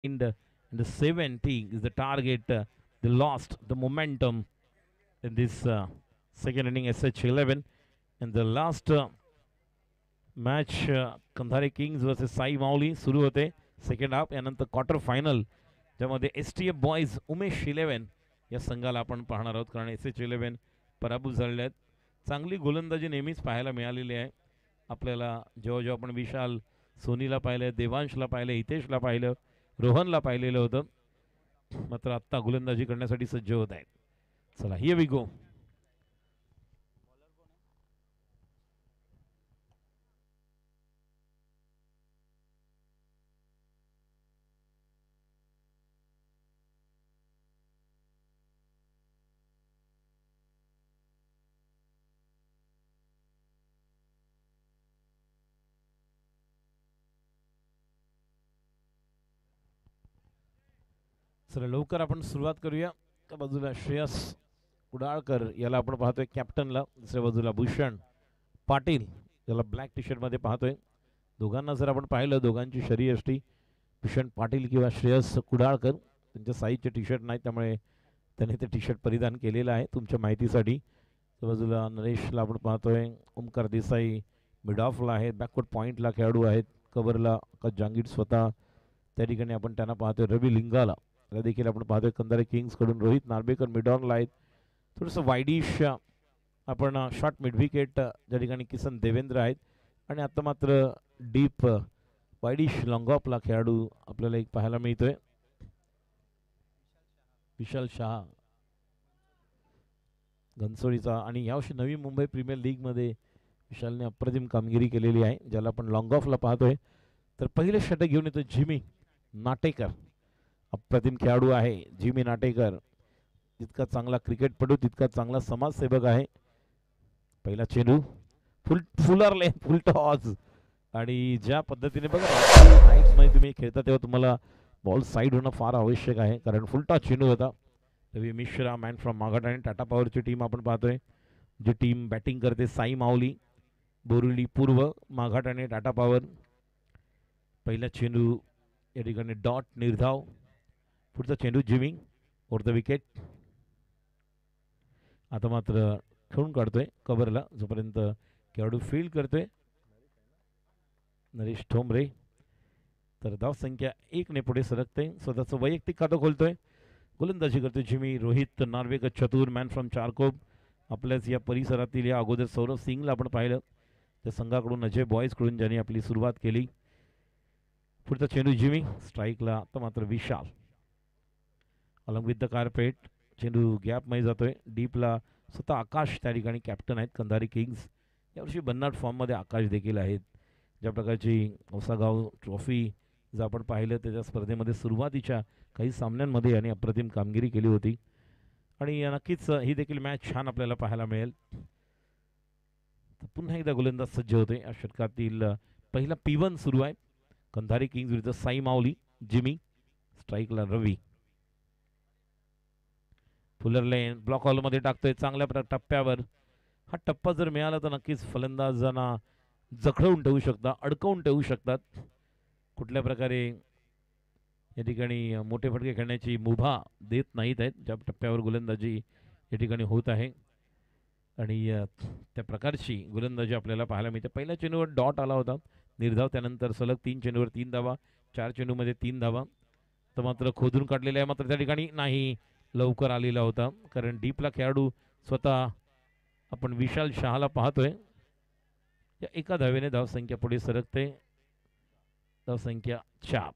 in the 70 is the target. They lost the momentum in this second inning. SH11 and the last match Kandhare kings versus Sai Mauli सुरू होते second half. यानंतर quarter final ज्यामध्ये STF boys Umesh 11 या संघाला आपण पाहणार आहोत, कारण SH11 पराभूत झालेले आहेत. चांगली गोलंदाजी नेहमीच पाहायला मिळालेली आहे आपल्याला. जेव्हा जेव्हा आपण विशाल सोनीला पाहिलं, देवांशला पाहिलं, हितेशला पाहिलं, रोहनला पाहिलेलं होतं, मात्र आत्ता गोलंदाजी करण्यासाठी सज्ज होत आहेत. चला हियर वी गो. चला लवकर आपण सुरुवात करूया. त्या बाजूला श्रेयस कुडाळकर याला आपण पाहतोय कॅप्टनला, दुसऱ्या बाजूला भूषण पाटील याला ब्लॅक टी शर्टमध्ये पाहतोय. दोघांना जर आपण पाहिलं, दोघांची शरीरयष्टी भूषण पाटील किंवा श्रेयस कुडाळकर त्यांच्या साईजचे टी शर्ट नाही, त्यामुळे त्यांनी ते टी शर्ट परिधान केलेलं आहे तुमच्या माहितीसाठी. त्या बाजूला नरेशला आपण पाहतोय, ओमकार देसाई मिड ऑफला आहेत, बॅकवर्ड पॉईंटला खेळाडू आहेत, कव्हरला जहांगीर स्वतः त्या ठिकाणी आपण त्यांना पाहतोय. रवी लिंगाला त्याला देखील आपण पाहतोय कंधारे किंग्सकडून. रोहित नार्वेकर मिडॉनला आहेत. थोडंसं वाईडिश आपण शॉर्ट मिड विकेट ज्या ठिकाणी किसन देवेंद्र आहेत, आणि आता मात्र डीप वाईडिश लॉंग ऑफला खेळाडू आपल्याला एक पाहायला मिळतोय, विशाल शहा घनसोळीचा. आणि यावर्षी नवी मुंबई प्रीमियर लीगमध्ये विशालने अप्रतिम कामगिरी केलेली आहे, ज्याला आपण लॉंग ऑफला पाहतोय. तर पहिले षटक घेऊन येतो जिमी नाटेकर. अप्रतिम खेळाडू आहे जिमी नाटेकर. जितका चांगला क्रिकेटपटू तितका चांगला समाजसेवक आहे. पहिला चेंडू फुलरले फुल टॉस, आणि ज्या पद्धतीने बघा नाईट्समध्ये तुम्ही खेळता तेव्हा तुम्हाला बॉल साईड होणं फार आवश्यक आहे, कारण फुल टॉस चेंडू होता. रवी मिश्रा मॅन फ्रॉम माघाट आणि टाटा पॉवरची टीम आपण पाहतोय. जी टीम बॅटिंग करते साई माऊली, बोरिवली पूर्व, माघाट आणि टाटा पॉवर. पहिला चेंडू या ठिकाणी डॉट निर्धाव. पुढचा चेंडू जिमिंग ओर द विकेट. आता मात्र खेळून काढतोय कव्हरला, जोपर्यंत खेळाडू फील्ड करतोय नरेश ठोंबरे. तर धाव संख्या 1 ने पुढे सरकते. स्वतःचं वैयक्तिक खातं खोलतोय. गोलंदाजी करतोय जिमी. रोहित नार्वेकर चतुर मॅन फ्रॉम चारकोप. आपल्याच या परिसरातील या अगोदर सौरभ सिंगला आपण पाहिलं, त्या संघाकडून अजय बॉयजकडून ज्यांनी आपली सुरुवात केली. पुढचा चेंडू जिमी स्ट्राईकला. आता मात्र Vishal along with the carpet. चेंडू गॅपमध्ये जातोय डीपला. स्वतः आकाश त्या ठिकाणी कॅप्टन आहेत कंधारी किंग्स. यावर्षी भन्नाट फॉर्ममध्ये आकाश देखील आहेत. ज्या प्रकारची औसागाव ट्रॉफी जर आपण पाहिलं, त्याच्या स्पर्धेमध्ये सुरुवातीच्या काही सामन्यांमध्ये यांनी अप्रतिम कामगिरी केली होती, आणि नक्कीच ही देखील मॅच छान आपल्याला पाहायला मिळेल. पुन्हा एकदा गोलंदाज सज्ज होते. या षटकातील पहिला P1 सुरू आहे कंधारी किंग्स विरुद्ध साई माऊली. जिमी स्ट्राईकला रवी. फुलर लेन ब्लॉक हॉलमध्ये टाकतोय चांगल्या टप्प्यावर. हा टप्पा जर मिळाला तर नक्कीच फलंदाजांना जखडवून ठेवू शकतात, अडकवून ठेवू शकतात. कुठल्या प्रकारे या ठिकाणी मोठे फटके खेळण्याची मुभा देत नाहीत आहेत, ज्या टप्प्यावर गोलंदाजी या ठिकाणी होत आहे. आणि त्या प्रकारची गोलंदाजी आपल्याला पाहायला मिळते. पहिल्या चेंडूवर डॉट आला होता निर्धाव, त्यानंतर सलग 3 चेंडूवर 3 धावा, 4 चेंडूमध्ये 3 धावा. तर मात्र खोदून काढलेला आहे, मात्र त्या ठिकाणी नाही लवकर आलेला होता, कारण डीपला खेळाडू स्वतः आपण विशाल शहाला पाहतोय. या एका धावेने धावसंख्या पुढे सरकते. धावसंख्या 4.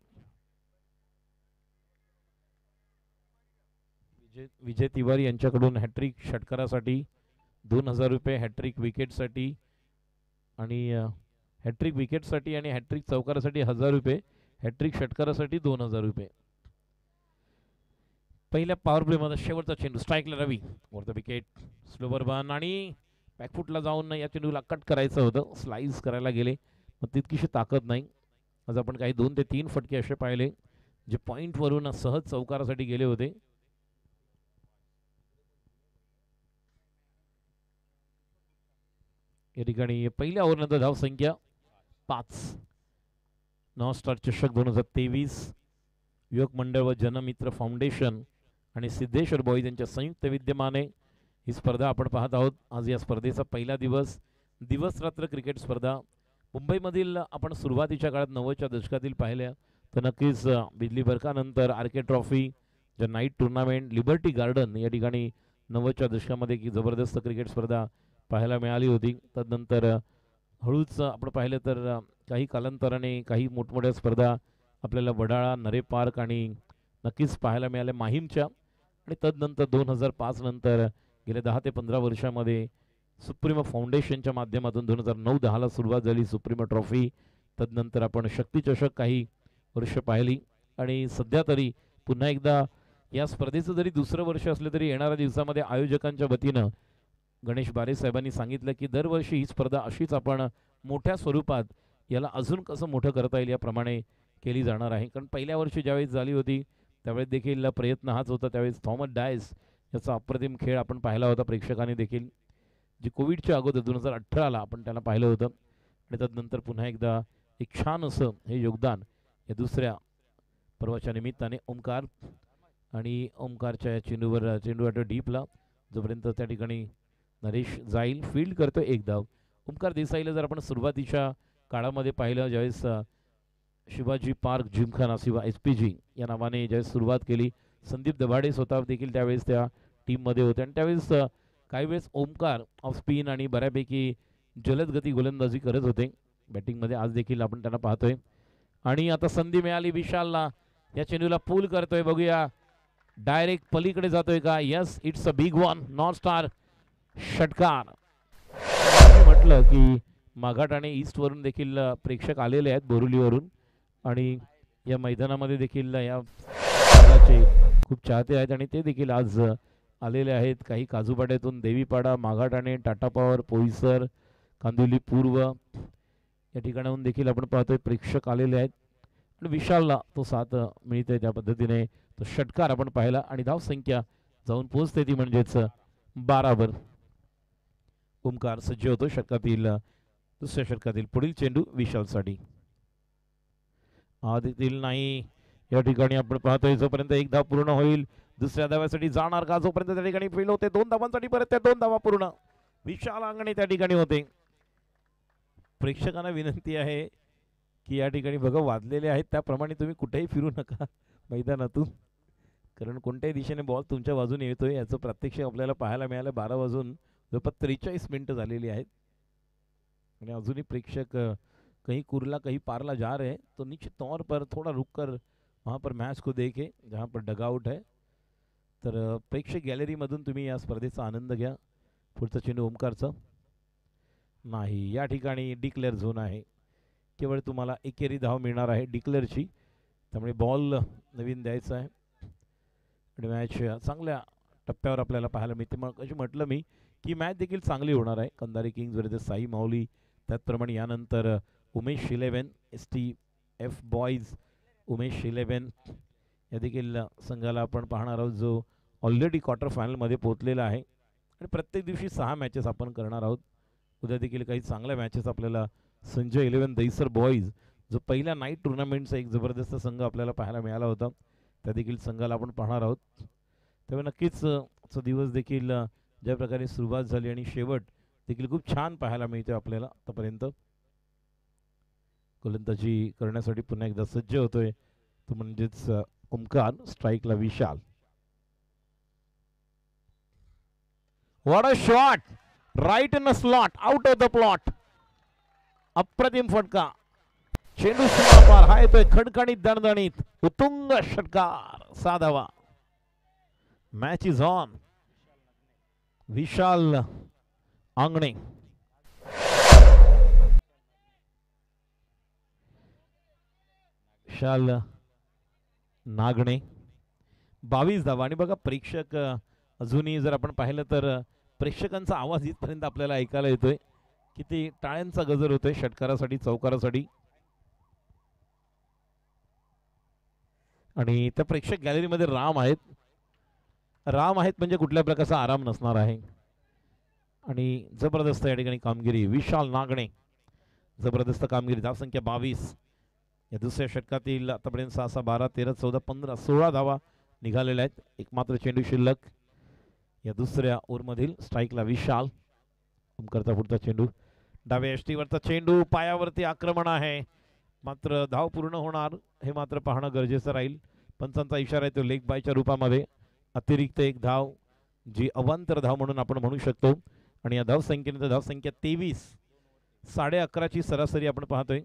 विजय तिवारी यांच्याकडून हॅट्रिक षटकारासाठी 2000 रुपये, हॅट्रिक विकेटसाठी आणि हॅट्रिक विकेटसाठी आणि हॅट्रिक चौकारासाठी 1000 रुपये, हॅट्रिक षटकारासाठी 2000 रुपये. पहिल्या पॉवर प्लेमध्ये शेवटचा चेंडू स्ट्राईकला रवी वर द विकेट. स्लोवर बन आणि बॅकफुटला जाऊन या चेंडूला कट करायचं होतं, स्लाइस करायला गेले, मग तितकीशी ताकद नाही. आज आपण काही 2 ते 3 फटके असे पाहिले जे पॉईंटवरून सहज चौकारासाठी गेले होते. या ठिकाणी पहिल्या ओव्हरनंतर धावसंख्या 5. नॉन स्टार चषक 2023 युवक मंडळ व जनमित्र फाउंडेशन आणि सिद्धेश्वर बॉईज यांच्या संयुक्त विद्यमाने ही स्पर्धा आपण पाहत आहोत. आज या स्पर्धेचा पहिला दिवस दिवस रात्र क्रिकेट स्पर्धा मुंबईमधील आपण सुरुवातीच्या काळात 90च्या दशकातील पाहिल्या तर नक्कीच बिजली बरकानंतर आर के ट्रॉफी ज्या नाईट टुर्नामेंट लिबर्टी गार्डन या ठिकाणी 90च्या दशकामध्ये की जबरदस्त क्रिकेट स्पर्धा पाहायला मिळाली होती. तदनंतर हळूच आपण पाहिलं तर काही कालांतराने काही मोठमोठ्या स्पर्धा आपल्याला वडाळा नरे पार्क आणि नक्कीच पाहायला मिळाल्या माहीमच्या आणि तदनंतर 2005 नंतर गेल्या 10 ते 15 वर्षामध्ये सुप्रीमो फाउंडेशनच्या माध्यमातून 2009-10ला सुरुवात झाली सुप्रीमो ट्रॉफी. तदनंतर आपण शक्ती चषक काही वर्ष पाहिली आणि सध्या तरी पुन्हा एकदा या स्पर्धेचं जरी दुसरं वर्ष असलं तरी येणाऱ्या दिवसामध्ये आयोजकांच्या वतीनं गणेश बारे साहेबांनी सांगितलं की दरवर्षी ही स्पर्धा अशीच आपण मोठ्या स्वरूपात याला अजून कसं मोठं करता येईल याप्रमाणे केली जाणार आहे. कारण पहिल्या वर्षी ज्यावेळेस झाली होती त्यावेळेस देखील प्रयत्न हाच होता. त्यावेळेस थॉमस डायस याचा अप्रतिम खेळ आपण पाहिला होता प्रेक्षकांनी देखील, जे कोविडच्या अगोदर 2018ला आपण त्याला पाहिलं होतं आणि तदनंतर पुन्हा एकदा एक छान असं हे योगदान या दुसऱ्या पर्वाच्या निमित्ताने ओमकार आणि ओमकारच्या या चेंडू वाटो डीपला जोपर्यंत त्या ठिकाणी नरेश जाईल फील्ड करतो एक धाव. ओमकार देसाईला जर आपण सुरुवातीच्या काळामध्ये पाहिलं ज्यावेळेस शिवाजी पार्क जिमखाना शिवा SPG या नावाने ज्यावेळेस सुरुवात केली, संदीप दभाडे स्वतः देखील त्यावेळेस त्या टीममध्ये होते आणि त्यावेळेस काही वेळेस ओमकार ऑफ स्पिन आणि बऱ्यापैकी जलद गती गोलंदाजी करत होते बॅटिंगमध्ये. आज देखील आपण त्यांना पाहतोय आणि आता संधी मिळाली विशालला, या चेंडूला पूल करतोय, बघूया डायरेक्ट पलीकडे जातोय का. Yes, it's a big one, non star षटकार. म्हटलं की माघाट आणि ईस्टवरून देखील प्रेक्षक आलेले आहेत बोरिवलीवरून आणि या मैदानामध्ये देखील या खूप चाहते आहेत आणि ते देखील आज आलेले आहेत. काही काजूपाड्यातून देवीपाडा, माघाटाणे, टाटा पॉवर, पोईसर, कांदिवली पूर्व या ठिकाणाहून देखील आपण पाहतोय प्रेक्षक आलेले आहेत आणि विशालला तो साथ मिळते. त्या पद्धतीने तो षटकार आपण पाहिला आणि धावसंख्या जाऊन पोहोचते ती म्हणजेच 12 ओमकार सज्ज होतो षटकातील दुसऱ्या षटकातील पुढील चेंडू विशालसाठी. देखील नाही या ठिकाणी आपण पाहतोय जोपर्यंत एक धाव पूर्ण होईल दुसऱ्या धाव्यासाठी जाणार का, जोपर्यंत त्या ठिकाणी फील्ड होते 2 धावांसाठी परत त्या 2 धावा पूर्ण विशाल अंगणे त्या ठिकाणी होते. प्रेक्षकांना विनंती आहे की या ठिकाणी बघा वाजलेले आहेत त्याप्रमाणे तुम्ही कुठेही फिरू नका मैदानातून, कारण कोणत्याही दिशेने बॉल तुमच्या बाजूने येतोय याचं प्रत्यक्ष आपल्याला पाहायला मिळालं. 12 वाजून जवळपास 43 मिनिटं झालेली आहेत आणि अजूनही प्रेक्षक कहीं कुरला कहीं पारला जा रहे हैं, तो निश्चित तौर पर थोड़ा रुक कर वहाँ पर मैच को देखें जहाँ पर डगआउट है. तर प्रेक्षक गॅलरीमधून तुम्ही या स्पर्धेचा आनंद घ्या. पुढचा चेंडू ओमकारचा नाही, या ठिकाणी डिक्लेअर झोन आहे, केवळ तुम्हाला एकेरी धाव मिळणार आहे डिक्लेअरची, त्यामुळे बॉल नवीन द्यायचा आहे आणि मॅच चांगल्या टप्प्यावर आपल्याला पाहायला मिळते. मग अशी म्हटलं मी की मॅच देखील चांगली होणार आहे. कंधारी किंग्ज विरुद्ध साई माऊली, त्याचप्रमाणे यानंतर उमेश 11 STF बॉईज उमेश 11 या देखील संघाला आपण पाहणार आहोत जो ऑलरेडी क्वार्टर फायनलमध्ये पोहोचलेला आहे आणि प्रत्येक दिवशी 6 मॅचेस आपण करणार आहोत. उद्या देखील काही चांगल्या मॅचेस आपल्याला संजय 11 दहिसर बॉईज जो पहिल्या नाईट टुर्नामेंटचा एक जबरदस्त संघ आपल्याला पाहायला मिळाला होता त्या देखील संघाला आपण पाहणार आहोत. त्यामुळे नक्कीच आजचा दिवस देखील ज्या प्रकारे सुरुवात झाली आणि शेवट देखील खूप छान पाहायला मिळते आपल्याला आतापर्यंत. गोलंदाजी करण्यासाठी पुन्हा एकदा सज्ज होतोय तो म्हणजेच ओमकार, स्ट्राईकला Vishal. What a shot, right in a slot, out of the plot. अप्रतिम फटका, चेंडू सीमापार, हा येतोय खणखणीत दणदणीत उत्तुंग षटकार, 6 धावा. Match is on. Vishal Angane Vishal Nagane 22 धावा आणि बघा प्रेक्षक अजूनही जर आपण पाहिलं तर प्रेक्षकांचा आवाज इथपर्यंत आपल्याला ऐकायला येतोय, किती टाळ्यांचा गजर होतोय षटकारासाठी चौकारासाठी. आणि त्या प्रेक्षक गॅलरीमध्ये राम आहेत म्हणजे कुठल्या प्रकारचा आराम नसणार आहे आणि जबरदस्त या ठिकाणी कामगिरी विशाल नागणे, जबरदस्त कामगिरी. धावसंख्या 22 या दुसऱ्या षटकातील आतापर्यंत 6, 6, 12, 13, 14, 15, 16 धावा निघालेल्या आहेत. एक मात्र चेंडू शिल्लक. या दुसऱ्या ओव्हरमधील स्ट्राईकला विशाल करता पुढचा चेंडू. डाव्या यष्टीवरचा चेंडू, पायावरती आक्रमण आहे, मात्र धाव पूर्ण होणार हे मात्र पाहणं गरजेचं राहील. पंचांचा इशारा आहे तो लेग बायच्या रूपामध्ये. अतिरिक्त एक धाव जी अवांतर धाव म्हणून आपण म्हणू शकतो. आणि या धावसंख्येनंतर धावसंख्या 23, 11:30ची सरासरी आपण पाहतोय.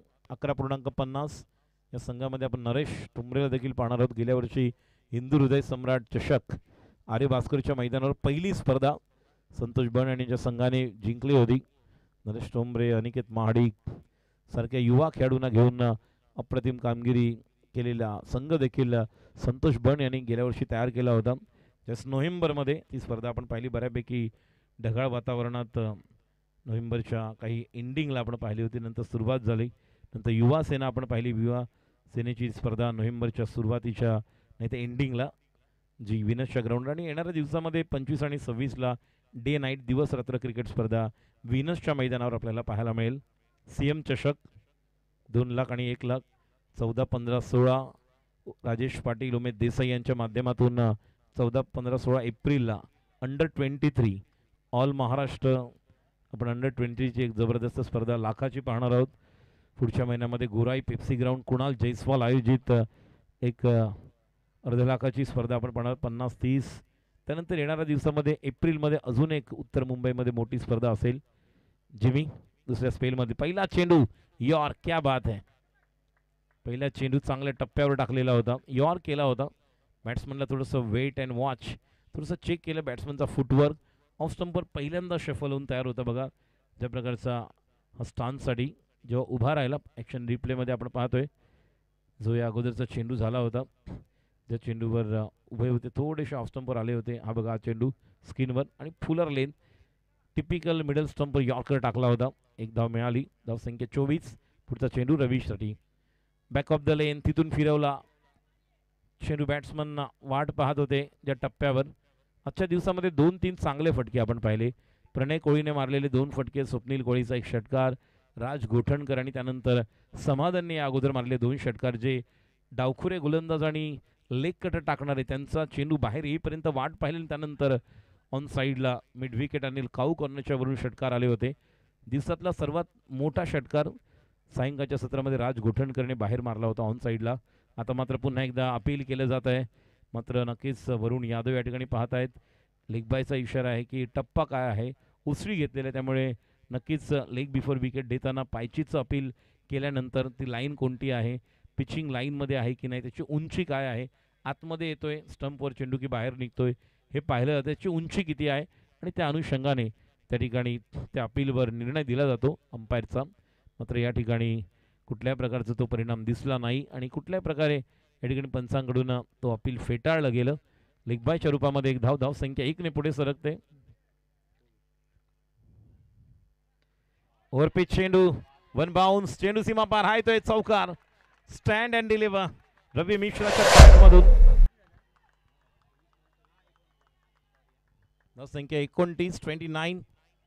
11.50 या संघामध्ये आपण नरेश ठुमरेला देखील पाहणार आहोत. गेल्या वर्षी हिंदू हृदय सम्राट चषक आर्य भास्करच्या मैदानावर पहिली स्पर्धा संतोष बन यांच्या संघाने जिंकली होती. नरेश ठोंबरे, अनिकेत महाडिक सारख्या युवा खेळाडूंना घेऊन अप्रतिम कामगिरी केलेला संघ देखील संतोष बन यांनी गेल्या वर्षी तयार केला होता. जस्ट नोव्हेंबरमध्ये ती स्पर्धा आपण पाहिली. बऱ्यापैकी ढगाळ वातावरणात नोव्हेंबरच्या काही एंडिंगला आपण पाहिली होती. नंतर सुरुवात झाली. नंतर युवा सेना आपण पाहिली. युवा सेनेची स्पर्धा नोव्हेंबरच्या सुरुवातीच्या नाही तर एंडिंगला जी विनसच्या ग्राउंड. आणि येणाऱ्या दिवसामध्ये 25 आणि 26ला डे नाईट दिवस रात्र क्रिकेट स्पर्धा विनसच्या मैदानावर आपल्याला पाहायला मिळेल. CM चषक 2 लाख आणि 1 लाख 14, 15, 16 राजेश पाटील, उमेश देसाई यांच्या माध्यमातून 14, 15, 16 एप्रिलला अंडर-23 ऑल महाराष्ट्र आपण अंडर-20ची एक जबरदस्त स्पर्धा लाखाची पाहणार आहोत. पुढच्या महिन्यामध्ये गोराई पेप्सी ग्राउंड कुणाल जयस्वाल आयोजित एक अर्ध्या लाखाची स्पर्धा आपण पाहणार 50-30. त्यानंतर येणाऱ्या दिवसामध्ये एप्रिलमध्ये अजून एक उत्तर मुंबईमध्ये मोठी स्पर्धा असेल. जिमी दुसऱ्या स्पेलमध्ये पहिला चेंडू यॉर, क्या बात है. पहिला चेंडू चांगल्या टप्प्यावर टाकलेला होता, यॉर केला होता. बॅट्समनला थोडंसं वेट अँड वॉच, थोडंसं चेक केलं बॅट्समनचा फुटवर्क. ऑफ स्टंपवर पहिल्यांदा शफल होऊन तयार होता बघा. ज्या प्रकारचा हा स्टान्ससाठी जेव्हा उभा राहिला ॲक्शन रिप्लेमध्ये आपण पाहतोय. जो या अगोदरचा चेंडू झाला होता ज्या चेंडूवर उभे होते थोडेसे ऑफ स्टंपवर आले होते. हा बघा चेंडू स्किनवर आणि फुलर लेन टिपिकल मिडल स्टंपवर यॉर्कर टाकला होता. एक धाव मिळाली. धावसंख्या 24. पुढचा चेंडू रवीशसाठी बॅक ऑफ द लेन, तिथून फिरवला चेंडू. बॅट्समन वाट पाहत होते ज्या टप्प्यावर. आजच्या दिवसामध्ये 2-3 चांगले फटके आपण पाहिले. प्रणय कोळीने मारलेले 2 फटके, स्वप्नील कोळीचा एक षटकार, राज गोठणकर आणि त्यानंतर समाधानने या अगोदर मारले 2 षटकार. जे डावखुरे गोलंदाज आणि लेग कटर टाकणारे त्यांचा चेंडू बाहेर येईपर्यंत वाट पाहिली. त्यानंतर ऑन साईडला मिड विकेट अनिल काऊ कॉर्नरच्या वरून षटकार आले होते. दिवसातला सर्वात मोठा षटकार सायंकाळच्या सत्रामध्ये राज गोठणकरने बाहेर मारला होता ऑन साईडला. आता मात्र पुन्हा एकदा अपील केलं जात आहे. मात्र नक्कीच वरुण यादव या ठिकाणी पाहत आहेत. लेग बायचा इशारा आहे की टप्पा काय आहे, उसळी घेतलेला आहे, त्यामुळे नक्कीच लेग बिफोर विकेट देताना पायचीचं अपील केल्यानंतर ती लाईन कोणती आहे, पिचिंग लाईनमध्ये आहे की नाही, त्याची उंची काय आहे, आतमध्ये येतोय स्टंपवर चेंडू की बाहेर निघतोय हे पाहिलं जातं. त्याची उंची किती आहे आणि त्या अनुषंगाने त्या ठिकाणी त्या अपीलवर निर्णय दिला जातो अंपायरचा. मात्र या ठिकाणी कुठल्याही प्रकारचा तो परिणाम दिसला नाही आणि कुठल्याही प्रकारे या ठिकाणी पंचांकडून तो अपील फेटाळलं गेलं. लेगबायच्या रूपामध्ये एक धाव, धावसंख्या 1 ने पुढे सरकते. ओव्हरपिच चेंडू, वन बाउन्स, चेंडू सीमा पार आहे तो चौकार. स्टँड अँड डिलिव्हर रवी मिश्राच्या बॅटमधून. धावसंख्या 29.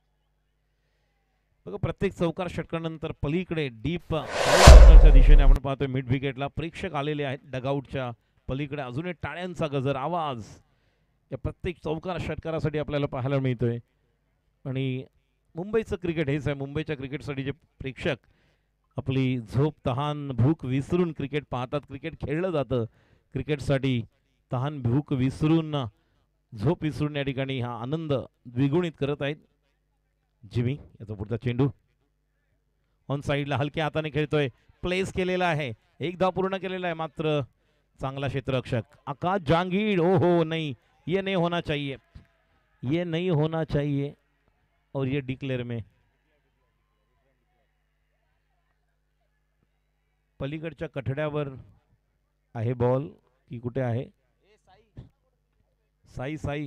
बघा प्रत्येक चौकार षटकानंतर पलीकडे डीप कॉर्नरच्या दिशेने आपण पाहतोय मिड विकेटला प्रेक्षक आलेले आहेत. डगआउटच्या पलीकडे अजून एक टाळ्यांचा गजर, आवाज या प्रत्येक चौकार षटकारासाठी आपल्याला पाहायला मिळतोय. आणि मुंबईचं क्रिकेट हेच आहे. मुंबईच्या क्रिकेटसाठी जे प्रेक्षक आपली झोप तहान भूक विसरून क्रिकेट पाहतात, क्रिकेट खेळलं जातं, क्रिकेटसाठी तहान भूक विसरून झोप विसरून या ठिकाणी हा आनंद द्विगुणित करत आहेत. जिमी याचा पुढचा चेंडू ऑन साईडला हलक्या हाताने खेळतोय, प्लेस केलेला आहे, एक धाव पूर्ण केलेला आहे. मात्र चांगला क्षेत्ररक्षक आकाश जांगीर, ओ हो नहीं, ये नहीं होना चाहिए, ये नहीं होना चाहिए. और ये डिक्लेअर में पलीकडच्या कठड्यावर आहे बॉल की कुठे आहे? साई साई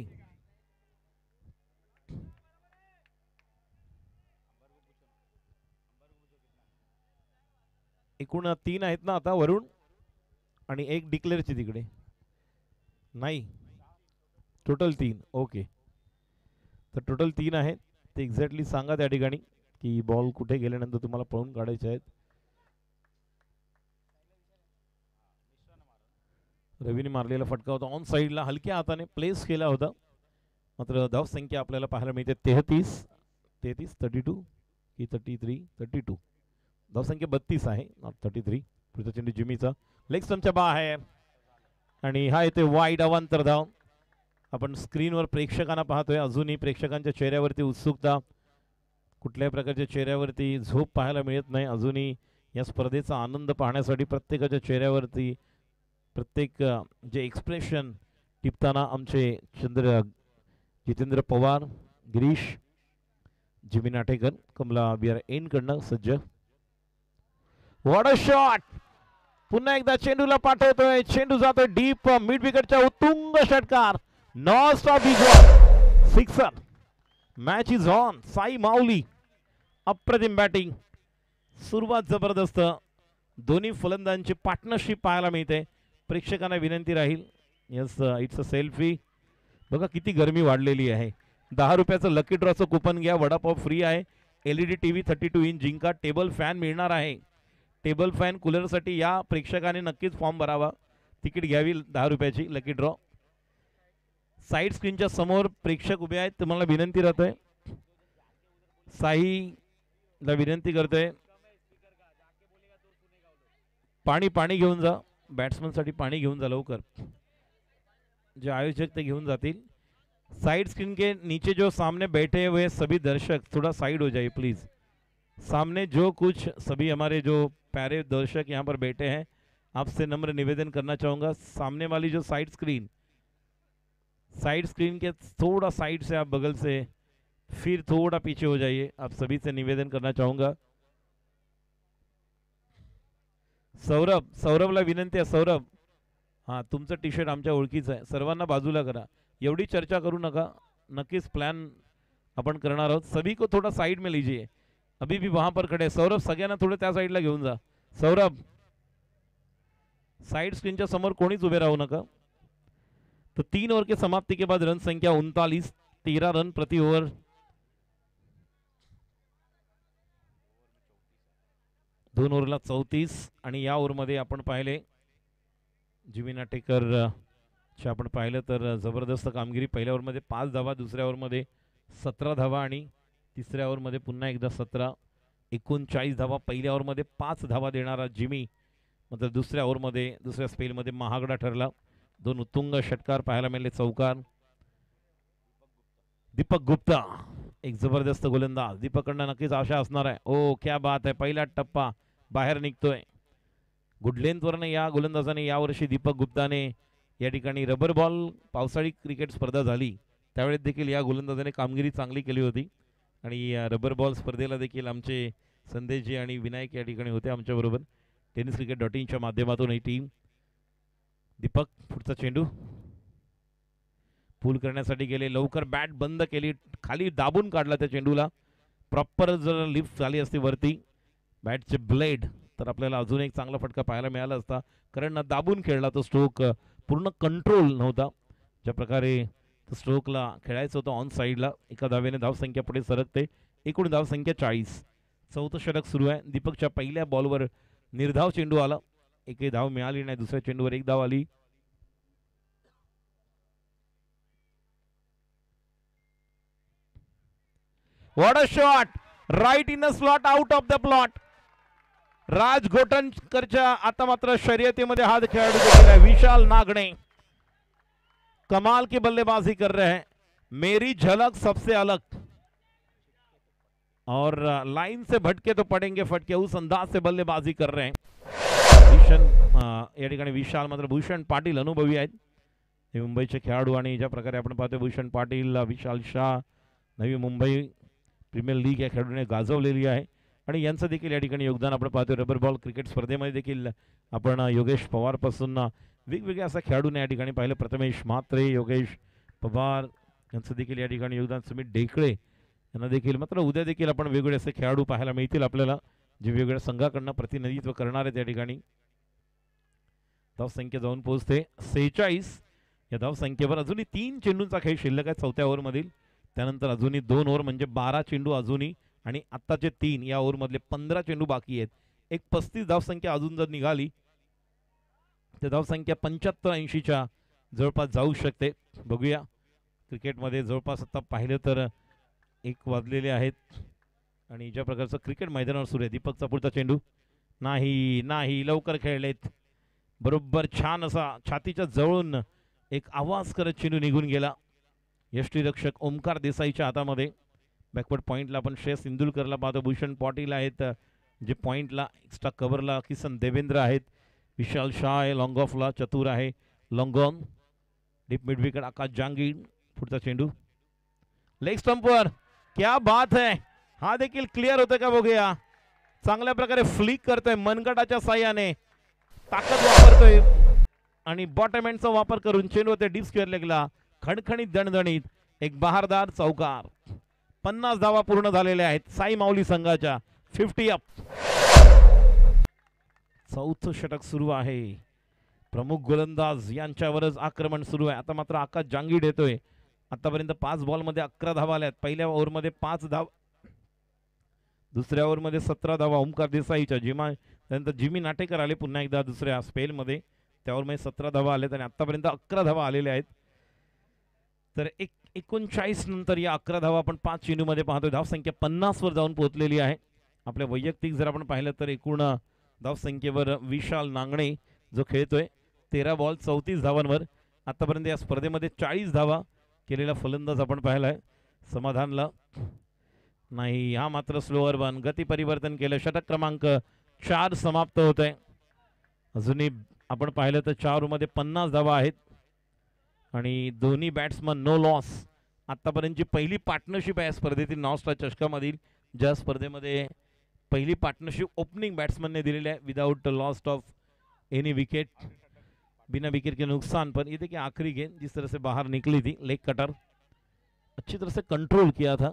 एकूण 3 आहेत ना आता वरुण, आणि एक डिक्लेअरची तिकडे नाही, टोटल 3. ओके, तर टोटल 3 आहेत. ते एक्झॅक्टली सांगा त्या ठिकाणी की बॉल कुठे गेल्यानंतर तुम्हाला पळून काढायचे आहेत. रवीने मारलेला फटका होता ऑन साईडला, हलक्या हाताने प्लेस केला होता. मात्र धावसंख्या आपल्याला पाहायला मिळते 33 32 की 33 32. धावसंख्या 32 आहे, नॉट 33. पुढचा चेंडू जिमीचा लेग स्टंपच्या बाहेर आणि हा येते वाईड अवांतर धाव. आपण स्क्रीनवर प्रेक्षकांना पाहतोय, अजूनही प्रेक्षकांच्या चेहऱ्यावरती उत्सुकता, कुठल्याही प्रकारच्या चेहऱ्यावरती झोप पाहायला मिळत नाही. अजूनही या स्पर्धेचा आनंद पाहण्यासाठी प्रत्येकाच्या चेहऱ्यावरती प्रत्येक जे एक्सप्रेशन टिपताना आमचे जितेंद्र पवार, गिरीश, जिमी नाटेकर, कमला बिहार एन कडनं सज्ज. What a shot. पुन्हा एकदा चेंडूला पाठवतोय, चेंडू जातोय डीप मिड विकेटच्या उत्तुंग षटकार. Non stop sixer. Match is on. Sai Mauli अप्रतिम बॅटिंग. सुरुवात जबरदस्त. दोन्ही फलंदाजांची पार्टनरशिप पाहायला मिळते. प्रेक्षकांना विनंती राहील, यस इट्स अ सेल्फी. बघा किती गरमी वाढलेली आहे. 10 रुपयाचं लकी ड्रॉचं कुपन घ्या, वडापाव फ्री आहे. LED TV 32 इंच जिंका. टेबल फॅन मिळणार आहे. टेबल फॅन कूलरसाठी या प्रेक्षकाने नक्कीच फॉर्म भरावा. तिकीट घ्यावी 10 रुपयाची लकी ड्रॉ. साईड स्क्रीनच्या समोर प्रेक्षक उभे आहेत, तुम्हाला विनंती राहतोय, साईला विनंती करतोय, पाणी घेऊन जा. बॅट्समनसाठी पाणी घेऊन जा लवकर. जो आयोजक ते घेऊन जातील. साइड स्क्रीन के नीचे जो सामने बैठे हुए सभी दर्शक थोड़ा साइड हो जाइए प्लीज. सामने जो कुछ सभी हमारे जो प्यारे दर्शक यहाँ पर बैठे हैं, आपसे नम्र निवेदन करना चाहूँगा, सामने वाली जो साइड स्क्रीन के थोड़ा साइड से आप बगल से फिर थोड़ा पीछे हो जाइए. आप सभी से निवेदन करना चाहूँगा. सौरभला विनंती आहे. सौरभ, हां तुमचं टी शर्ट आमच्या ओळखीचं आहे. सर्वांना बाजूला करा. एवढी चर्चा करू नका. नक्कीच प्लान अपन करणार आहोत. सभी को थोड़ा साइड में लीजिए. अभी भी वहां पर खड़े. सौरभ सगळ्यांना थोडं त्या साईडला घेऊन जा. सौरभ साइड स्क्रीनच्या समोर कोणीच उभे राहू नका. तो 3 ओवर के समाप्ति के बाद रन संख्या 39, 13 रन प्रति ओवर. 2 ओव्हरला 34 आणि या ओव्हरमध्ये आपण पाहिले जिमी नाटेकर चे आपण पाहिलं तर जबरदस्त कामगिरी. पहिल्या ओव्हरमध्ये 5 धावा, दुसऱ्या ओव्हरमध्ये 17 धावा आणि तिसऱ्या ओव्हरमध्ये पुन्हा एकदा 17, 39 धावा. पहिल्या ओव्हरमध्ये 5 धावा देणारा जिमी मात्र दुसऱ्या ओव्हरमध्ये दुसऱ्या स्पेलमध्ये महागडा ठरला. 2 उत्तुंग षटकार पाहायला मिळाले. चौकार. दीपक गुप्ता एक जबरदस्त गोलंदाज. दीपककडनं नक्कीच आशा असणार आहे. ओ क्या बात आहे. पहिला टप्पा बाहेर निघतोय. गुड लेंथवरनं या गोलंदाजाने यावर्षी दीपक गुप्ताने या ठिकाणी रबर बॉल पावसाळी क्रिकेट स्पर्धा झाली त्यावेळेस देखील या गोलंदाजाने कामगिरी चांगली केली होती. आणि या रबर बॉल स्पर्धेला देखील आमचे संदेशजी आणि विनायक या ठिकाणी होते आमच्याबरोबर. tenniscricket.in माध्यमातून ही टीम. दीपक पुढचा चेंडू पूल करण्यासाठी गेले. लवकर बॅट बंद केली, खाली दाबून काढला त्या चेंडूला. प्रॉपर जर लिफ्ट झाली असती वरती बॅटचे ब्लेड तर आपल्याला अजून एक चांगला फटका पाहायला मिळाला असता. कारण दाबून खेळला तो स्ट्रोक, पूर्ण कंट्रोल नव्हता. ज्या प्रकारे स्ट्रोकला खेळायचं होतं ऑन साईडला. एका धावेने धावसंख्या पुढे सरकते. एकूण धावसंख्या 40. चौथं षटक सुरू आहे. दीपकच्या पहिल्या बॉलवर निर्धाव चेंडू आला. एकही धाव मिळाली नाही. दुसऱ्या चेंडूवर एक धाव आली. What a shot. Right in the slot, out of the plot. Raj गोटनकरच्या आता मात्र शर्यतीमध्ये हात खेळाडू देखील आहे. विशाल नागणे कमाल की बल्लेबाजी कर रहे हैं. मेरी झलक सबसे अलग और लाइन से भटके तो पड़ेंगे फटके, उस अंदाज से बल्लेबाजी कर रहे हैं. या ठिकाणी विशाल मात्र भूषण पाटील अनुभवी आहेत. मुंबईचे खेळाडू आणि ज्या प्रकारे आपण पाहतो भूषण पाटील, विशाल शाह नवी मुंबई प्रीमियर लीग या खेळाडूने गाजवलेली आहे. आणि यांचं देखील या ठिकाणी योगदान आपण पाहतो. रबर बॉल क्रिकेट स्पर्धेमध्ये देखील आपण योगेश पवार पासून वेगवेगळ्या अशा खेळाडूंना या ठिकाणी पाहिलं. प्रथमेश म्हात्रे, योगेश पवार यांचं देखील या ठिकाणी योगदान. सुमित ढेकळे यांना देखील. मात्र उद्या देखील आपण वेगवेगळे असे खेळाडू पाहायला मिळतील आपल्याला जे वेगवेगळ्या संघाकडनं प्रतिनिधित्व करणार आहेत. या ठिकाणी धावसंख्या जाऊन पोहोचते 46. या धावसंख्येवर अजूनही 3 चेंडूंचा खेळ शिल्लक आहे 4थ्या ओव्हरमधील. त्यानंतर अजूनही 2 ओव्हर म्हणजे 12 चेंडू अजूनही आणि आत्ताचे 3 या ओव्हरमधले 15 चेंडू बाकी आहेत. एक 35 धावसंख्या अजून जर निघाली ते धावसंख्या 75-80च्या जवळपास जाऊ शकते. बघूया क्रिकेटमध्ये जवळपास आता पाहिलं तर 1 वाजलेले आहेत आणि ज्या प्रकारचं क्रिकेट मैदानावर सुरू आहे. दीपकचा पुढचा चेंडू नाही नाही लवकर खेळलेत. बरोबर छान असा छातीच्या जवळून एक आवाज करत चेंडू निघून गेला. यष्टीरक्षक ओमकार देसाईच्या हातामध्ये. बॅकवर्ड पॉईंटला आपण श्रेयस इंदुलकरला पाहतो. भूषण पाटील आहेत जे पॉईंटला. एक्स्ट्रा कव्हरला किसन देवेंद्र आहेत. विशाल शाह आहे लॉंग ऑफला. चतुर आहे long on. Deep mid wicket Akash Jangir. पुढचा चेंडू लेग स्टंपवर. क्या बात है. हा देखील क्लिअर होतोय का बघूया. चांगल्या प्रकारे फ्लिक करतोय मनगटाच्या साह्याने. ताकद वापरतोय आणि बॉटम एंडचा वापर करून चेंडू ते डीप स्क्वेअर लेगला खणखणीत दणदणीत एक बहारदार चौकार. 50 धावा पूर्ण झालेल्या आहेत साई माऊली संघाच्या. 50 अप. चौथं षटक सुरू आहे. प्रमुख गोलंदाज यांच्यावरच आक्रमण सुरू आहे. आता मात्र आकाश जांगीड येतोय. आतापर्यंत 5 बॉलमध्ये 11 धावा आल्यात. पहिल्या ओव्हरमध्ये 5 धावा, दुसऱ्या ओव्हरमध्ये 17 धावा ओमकार देसाईच्या. त्यानंतर जिमी नाटेकर आले पुन्हा एकदा दुसऱ्या स्पेलमध्ये. त्यावर 17 धावा आल्यात आणि आतापर्यंत 11 धावा आलेल्या आहेत. तर 39 नंतर या 11 धावा आपण 5 चेंडूमध्ये पाहतोय. धावसंख्या 50 वर जाऊन पोहोचलेली आहे. आपल्या वैयक्तिक जर आपण पाहिलं तर एकूण धावसंख्येवर विशाल नांगणे जो खेळतोय 13 बॉल 34 धावांवर. आतापर्यंत या स्पर्धेमध्ये 40 धावा केलेला फलंदाज आपण पाहिला आहे. समाधानला नाही. हा मात्र स्लोअर वन. गती परिवर्तन केलं. षटक क्रमांक 4 समाप्त होत आहे. अजूनही आपण पाहिलं तर 4 ओव्हरमध्ये 50 धावा आहेत आणि दोन्ही बॅट्समन नो लॉस. आतापर्यंतची पहिली पार्टनरशिप आहे स्पर्धेतील नॉस्टा चषकामधील. ज्या स्पर्धेमध्ये पहिली पार्टनरशिप ओपनिंग बॅट्समनने दिलेली आहे without lost of any wicket. बिना विकेट के नुकसान. पर ये देखिए आखिरी गेंद जिस तरह से बाहर निकली थी लेग कटर अच्छी तरह से कंट्रोल किया था.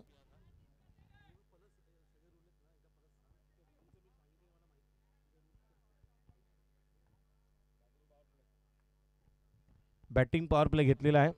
बॅटिंग पॉवर प्ले घेतलेला आहे.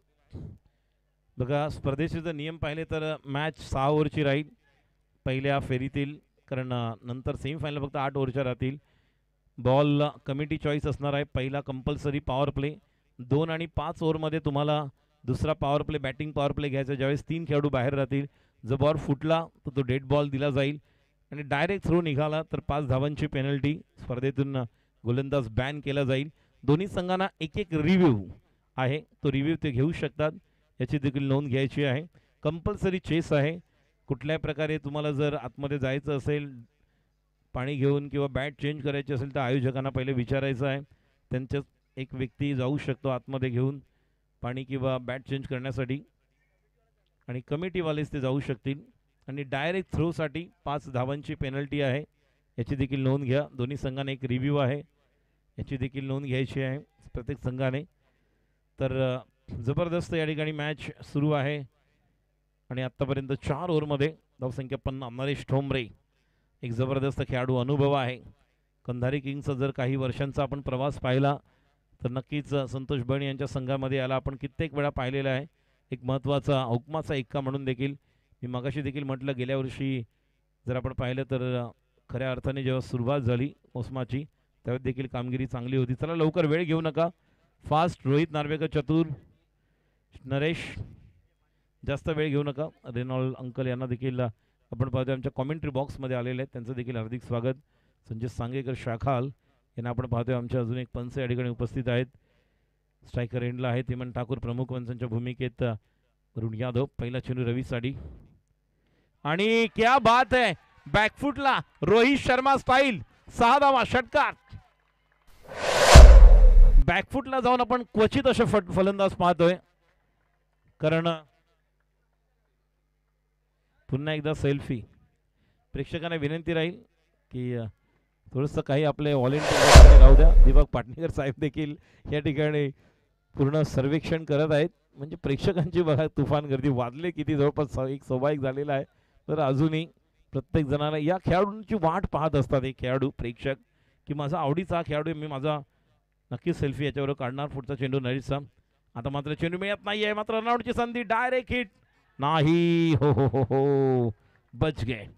बघा स्पर्धेचे जर नियम पाहिले तर मॅच 6 ओव्हरची राहील पहिल्या फेरीतील. कारण नंतर सेमीफायनल फक्त 8 ओव्हरच्या राहतील. बॉल कमिटी चॉईस असणार आहे. पहिला कंपल्सरी पॉवर प्ले 2 आणि 5 ओव्हरमध्ये तुम्हाला दुसरा power play batting power play घ्यायचा. ज्यावेळेस 3 खेळाडू बाहेर राहतील. जर बॉल फुटला तर तो डेड बॉल दिला जाईल आणि डायरेक्ट थ्रो निघाला तर 5 धावांची पेनल्टी. स्पर्धेतून गोलंदाज बॅन केला जाईल. दोन्ही संघांना एक रिव्ह्यू आहे. तो रिव्ह्यू ते घेऊ शकतात. याची देखील नोंद घ्यायची आहे. कंपल्सरी चेस आहे. कुठल्याही प्रकारे तुम्हाला जर आतमध्ये जायचं असेल पाणी घेऊन किंवा बॅट चेंज करायची असेल तर आयोजकांना पहिले विचारायचं आहे. त्यांच्यात एक व्यक्ती जाऊ शकतो आतमध्ये घेऊन पाणी किंवा बॅट चेंज करण्यासाठी आणि कमिटीवालेच ते जाऊ शकतील. आणि डायरेक्ट थ्रोसाठी 5 धावांची पेनल्टी आहे. याची देखील नोंद घ्या. दोन्ही संघाने एक रिव्ह्यू आहे. याची देखील नोंद घ्यायची आहे प्रत्येक संघाने. तर जबरदस्त या ठिकाणी मॅच सुरू आहे आणि आत्तापर्यंत 4 ओव्हरमध्ये धावसंख्या 50. नरेश ठोंबरे एक जबरदस्त खेळाडू. अनुभव आहे. कंधारी किंग्सचा जर काही वर्षांचा आपण प्रवास पाहिला तर नक्कीच संतोष बण यांच्या संघामध्ये याला आपण कित्येक वेळा पाहिलेला आहे. एक महत्त्वाचा हुकमाचा एक्का म्हणून देखील. मी मगाशी देखील म्हटलं गेल्या वर्षी जर आपण पाहिलं तर खऱ्या अर्थाने जेव्हा सुरुवात झाली मोसमाची त्यावेळेस देखील कामगिरी चांगली होती. चला लवकर वेळ घेऊ नका. फास्ट रोहित नार्वेकर चतुर नरेश जास्त वेळ घेऊ नका. रेनॉल्ड अंकल यांना देखील आपण पाहतो आमच्या कॉमेंट्री बॉक्समध्ये आलेले आहेत. त्यांचं देखील हार्दिक स्वागत. संजय सांगेकर शाखाल यांना आपण पाहतोय. आमच्या अजून एक पंच या ठिकाणी उपस्थित आहेत. स्ट्रायकर एंडला आहेत हेमंत ठाकूर. प्रमुख पंचांच्या भूमिकेत वरुण यादव. पहिला चेंडू रवी साडी आणि क्या बात है. बॅकफुटला रोहित शर्मा स्टाईल 6 धावा षटकार. बॅकफुटला जाऊन आपण क्वचित असे फलंदाज पाहतोय. कारण पुन्हा एकदा सेल्फी. प्रेक्षकांना विनंती राहील की थोडंसं काही आपले व्हॉलेंटियर राहू द्या. दीपक पाटणेकर साहेब देखील या ठिकाणी पूर्ण सर्वेक्षण करत आहेत. म्हणजे प्रेक्षकांची बघा तुफान गर्दी. वाजले किती जवळपास 1:15 झालेला आहे. तर अजूनही प्रत्येक जणाला या खेळाडूंची वाट पाहत असतात. एक खेळाडू प्रेक्षक की माझा आवडीचा हा खेळाडू मी माझा नक्कीच सेल्फी याच्यावर काढणार. पुढचा चेंडू नरेशचा. आता मात्र चेंडू मिळत नाही आहे. मात्र रनआउटची संधी. डायरेक्ट हिट नाही. हो हो हो हो बच गए.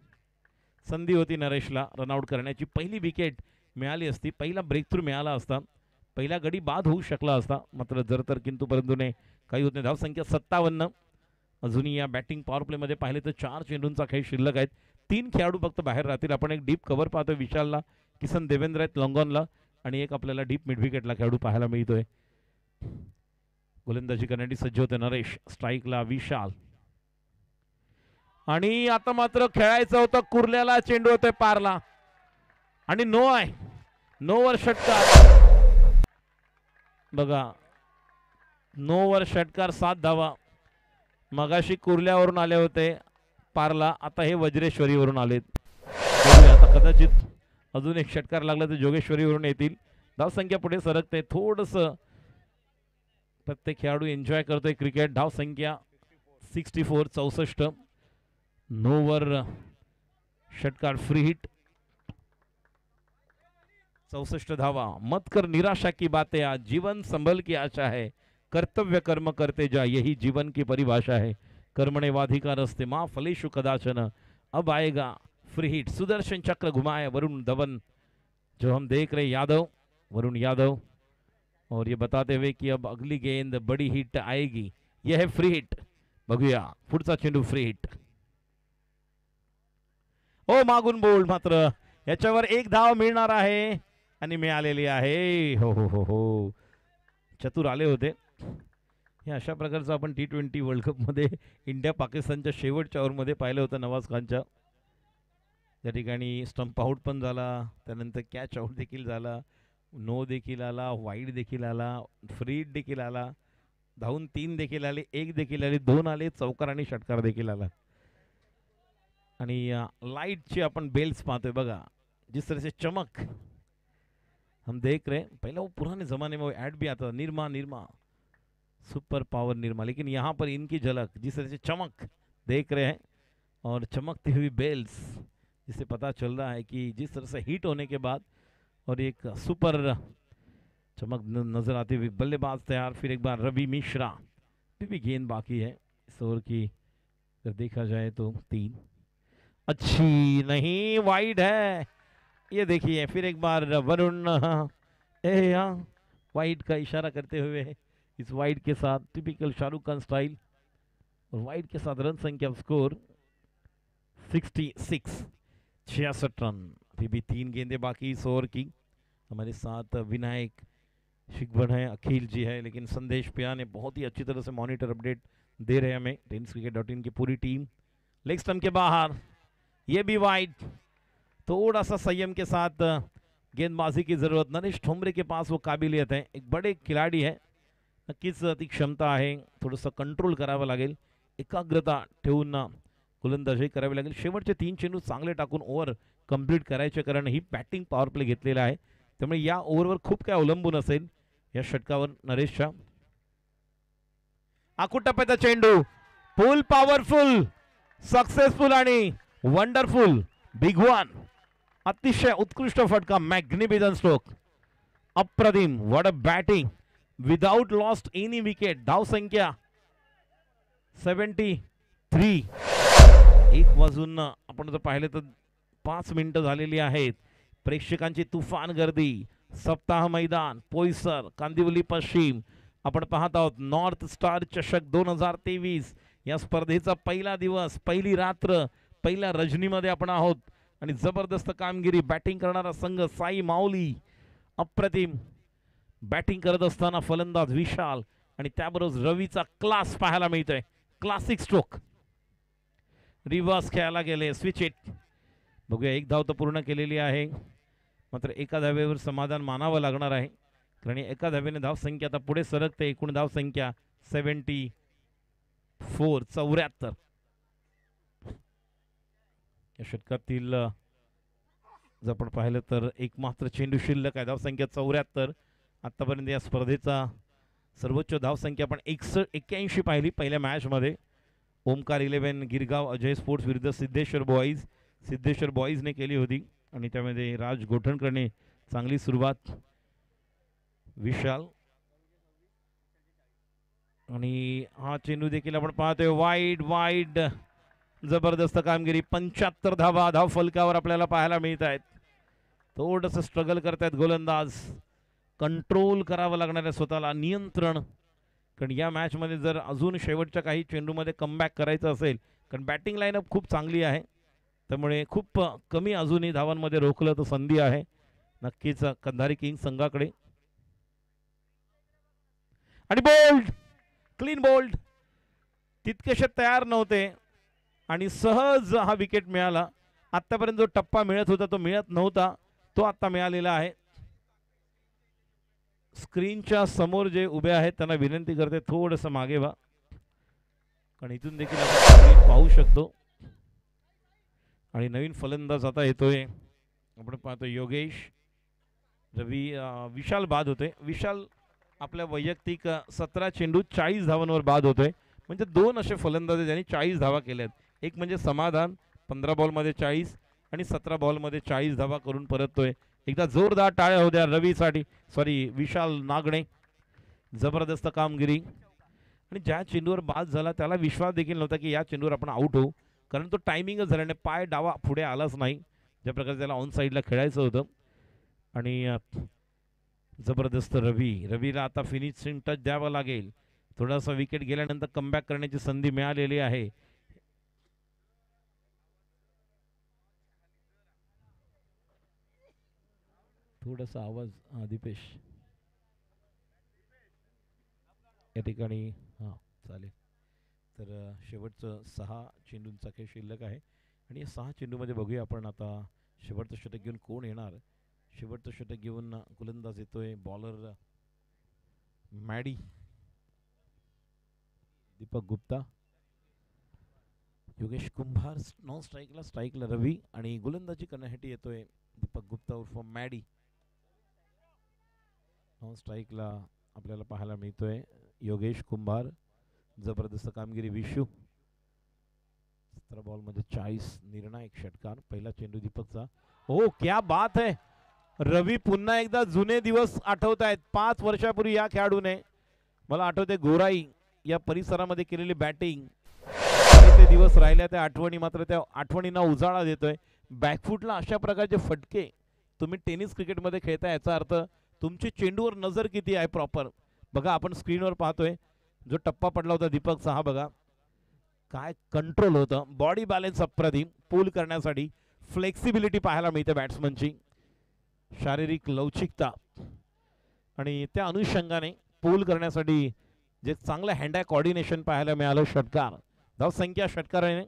संधी होती नरेशला रनआउट करण्याची. पहिली विकेट मिळाली असती. पहिला ब्रेक थ्रू मिळाला असता. पहिला गडी बाद होऊ शकला असता, मात्र जर तर किंतु परंतुने काही होत नाही. धावसंख्या 57. अजूनही या बॅटिंग पॉवर प्लेमध्ये पाहिले तर 4 चेंडूंचा खेळ शिल्लक आहेत. 3 खेळाडू फक्त बाहेर राहतील. आपण एक डीप कव्हर पाहतोय विशालला, किसन देवेंद्र आहेत लॉंगॉनला आणि एक आपल्याला डीप मिड विकेटला खेळाडू पाहायला मिळतोय. गोलंदाजी करण्यासाठी सज्ज होते नरेश, स्ट्राईकला विशाल. आणि आता मात्र खेळायचं होतं कुर्ल्याला, चेंडू होतोय पारला आणि नो आहे. नोवर षटकार बघा, नोवर षटकार 7 धावा. मगाशी कुर्ल्यावरून आले होते पारला, आता हे वज्रेश्वरीवरून आलेत. आता कदाचित अजून एक षटकार लागला तर जोगेश्वरीवरून येतील. धावसंख्या पुढे सरकते थोडस, प्रत्येक खेळाडू एन्जॉय करतोय क्रिकेट. धावसंख्या 64, 64. नोवर षटकार, फ्री हिट, 64 धावा. मत कर निराशा की बातें, आज जीवन संभल की आशा है, कर्तव्य कर्म करते जा, यही जीवन की परिभाषा है, कर्मणे वाधिकार रस्ते माँ फलेशु कदाचन, अब आएगा फ्री हिट. सुदर्शन चक्र घुमाए वरुण धवन, जो हम देख रहे यादव, वरुण यादव, और ये बताते हुए कि अब अगली गेंद बड़ी हिट आएगी. यह है फ्री हिट. बघूया पुढचा चेंडू, फ्री हिट. ओ मागून बोल, मात्र याच्यावर 1 धाव मिळणार आहे आणि मिळालेली आहे. हो हो हो हो, चतुर आले होते. हे अशा प्रकारचं आपण T20 वर्ल्ड कप मध्ये इंडिया पाकिस्तानच्या शेवटच्या ओव्हरमध्ये पाहिलं होतं नवाज खानच्या. त्या ठिकाणी स्टंप आउट पण झाला, त्यानंतर कॅच आउट देखील झाला, नो देखील आला, वाईड देखील आला, फ्री हिट देखील आला, धावून 3 देखील आले, 1 देखील आले, 2 आले, चौकार आणि षटकार देखील आला. आणि लाइटची आपण बेल्स पाहतोय बघा, जिस तरह से चमक हम देख रहे हैं. पहले वो पुराने ज़माने में वो ऐड भी आता था, निर्मा निर्मा, सुपर पावर निर्मा, लेकिन यहाँ पर इनकी झलक, जिस तरह से चमक देख रहे हैं और चमकती हुई बेल्स, जिससे पता चल रहा है कि जिस तरह से हिट होने के बाद और एक सुपर चमक नजर आती हुई. बल्लेबाज तैयार, फिर एक बार रवि मिश्रा. भी गेंद बाकी है इस ओवर की, अगर देखा जाए तो 3. अच्छी नहीं, वाइड है. ये देखिए फिर एक बार वरुण वाइड का इशारा करते हुए इस वाइड के साथ, टिपिकल शाहरुख खान स्टाइल, और वाइड के साथ रन संख्या, स्कोर 66, 66 रन. अभी भी 3 गेंदें बाकी इस ओवर की. हमारे साथ विनायक शिकभर है, अखिल जी है, लेकिन संदेश पिया ने बहुत ही अच्छी तरह से मॉनिटर अपडेट दे रहे हैं हमें. tenniscricket.in की पूरी टीम. लेग स्टंप के बाहर, ये भी वाइड. थोड़ा सा संयम के साथ गेंदबाजी की जरूरत. नरेश ठोंबरे के पास वो काबिलियत है, एक बड़े खिलाड़ी है, नक्कीच ती क्षमता आहे. थोडंसं कंट्रोल करावं लागेल, एकाग्रता ठेवून गोलंदाजी करावी लागेल. शेवटचे 3 चेंडू चांगले टाकून ओव्हर कंप्लीट करायचे, कारण ही बॅटिंग पॉवर प्ले घेतलेला आहे, त्यामुळे या ओव्हरवर खूप काय अवलंबून असेल या षटकावर नरेशच्या. आकुटप्प्याचा चेंडू, फुल पॉवरफुल, सक्सेसफुल आणि वंडरफुल, बिग वन. अतिशय उत्कृष्ट फटका, मॅग्निफिसंट स्ट्रोक, अप्रतिम. What a batting, without lost any wicket. धाव संख्या 73. 1 वाजून आपण जर पाहिलं तर 5 मिनिटं झालेली आहेत. प्रेक्षकांची तुफान गर्दी. सप्ताह मैदान, पोईसर, कांदिवली पश्चिम. आपण पाहत आहोत नॉर्थ स्टार चषक 2023 या स्पर्धेचा पहिला दिवस, पहिली रात्र, पहिल्या रजनीमध्ये आपण आहोत. आणि जबरदस्त कामगिरी, बॅटिंग करणारा संघ साई माऊली, अप्रतिम बॅटिंग करत असताना फलंदाज विशाल, आणि त्याबरोबर रवीचा क्लास पाहायला मिळतोय. क्लासिक स्ट्रोक, रिव्हर्स खेळायला गेले, स्विच इट. बघूया, 1 धाव तर पूर्ण केलेली आहे, मात्र एका धावेवर समाधान मानावं लागणार आहे, कारण एका धावेने धाव संख्या आता पुढे सरकते. एकूण धाव संख्या 74, 74. या षटकातील जर आपण पाहिलं तर एकमात्र चेंडू शिल्लक आहे. धावसंख्या 74. आतापर्यंत या स्पर्धेचा सर्वोच्च धावसंख्या आपण 81 पाहिली पहिल्या मॅचमध्ये. ओमकार 11 गिरगाव अजय स्पोर्ट्स विरुद्ध सिद्धेश्वर बॉईज. सिद्धेश्वर बॉईजने केली होती आणि त्यामध्ये राज गोठणकरने चांगली सुरुवात. विशाल आणि हा चेंडू देखील आपण पाहतोय वाईड वाईड. जबरदस्त कामगिरी. 75 धावा धाव फलकावर आपल्याला पाहायला मिळत आहेत. थोडंसं स्ट्रगल करतायत गोलंदाज. कंट्रोल करावं लागणार आहे स्वतःला, नियंत्रण. कारण या मॅचमध्ये जर अजून शेवटच्या काही चेंडूमध्ये कमबॅक करायचं असेल, कारण बॅटिंग लाईनअप खूप चांगली आहे, त्यामुळे खूप कमी अजूनही धावांमध्ये रोखलं तर संधी आहे नक्कीच कंधारी किंग्स संघाकडे. आणि बोल्ड, क्लीन बोल्ड, तितकेसे तयार नव्हते आणि सहज हा विकेट मिळाला. आतापर्यंत जो टप्पा मिळत होता तो मिळत नव्हता, तो आता मिळालेला आहे. स्क्रीनच्या समोर जे उभे आहेत त्यांना विनंती करते थोडंसं मागे व्हा, कारण इथून देखील आपण स्क्रीन पाहू शकतो. आणि नवीन फलंदाज आता येतोय, आपण पाहतो योगेश. रवी विशाल बाद होते. विशाल आपल्या वैयक्तिक 17 चेंडू 40 धावांवर बाद होतोय. म्हणजे दोन असे फलंदाज ज्यांनी 40 धावा केल्यात. एक म्हणजे समाधान 15 बॉलमध्ये 40 आणि 17 बॉलमध्ये 40 धावा करून परततोय. एकदा जोरदार टाळ्या होत्या रवीसाठी, सॉरी विशाल नागणे. जबरदस्त कामगिरी. आणि ज्या चेंडूवर बाद झाला त्याला विश्वास देखील नव्हता की या चेंडूवर आपण आउट होऊ, कारण तो टायमिंगच झाला नाही, पाय डावा पुढे आलाच नाही ज्या प्रकारे त्याला ऑन साईडला खेळायचं होतं. आणि जबरदस्त रवीला आता फिनिशिंग टच द्यावा लागेल. थोडासा विकेट गेल्यानंतर कमबॅक करण्याची संधी मिळालेली आहे. थोडासा आवाज दीपेश या ठिकाणी. हां चालेल. तर शेवटचं 6 चेंडूंचा खेळ शिल्लक आहे आणि या 6 चेंडूमध्ये बघूया आपण आता शेवटचं षटक घेऊन कोण येणार. शेवटचं षटक घेऊन गोलंदाज येतोय बॉलर मॅडी, दीपक गुप्ता. योगेश कुंभार नॉन स्ट्राईकला रवी आणि गोलंदाजी करण्यासाठी येतोय दीपक गुप्ता उर्फ मॅडी. नॉन स्ट्राईकला आपल्याला पाहायला मिळतोय योगेश कुंभार. जबरदस्त कामगिरी विशू. 17 बॉलमध्ये 40 निर्णायक षटकार. पहिला चेंडू दीपकचा. ओ क्या बात है. रवी पुन्हा एकदा जुने दिवस आठवत आहेत. 5 वर्षापूर्वी या खेळाडूने, मला आठवते गोराई या परिसरामध्ये केलेली बॅटिंग, ते दिवस राहिल्या त्या आठवणी, मात्र त्या आठवणींना उजाळा देतोय. बॅकफुटला अशा प्रकारचे फटके तुम्ही टेनिस क्रिकेटमध्ये खेळता, याचा अर्थ तुमची चेंडूवर नजर किती आहे प्रॉपर. बघा आपण स्क्रीनवर पाहतोय जो टप्पा पडला होता दीपकचा, हा बघा काय कंट्रोल होतं. बॉडी बॅलन्स अप्रतिम. पूल करण्यासाठी फ्लेक्सिबिलिटी पाहायला मिळते बॅट्समनची, शारीरिक लवचिकता, आणि त्या अनुषंगाने पूल करण्यासाठी जे चांगलं हँड आय कॉर्डिनेशन पाहायला मिळालं. षटकार, धावसंख्या षटकाराने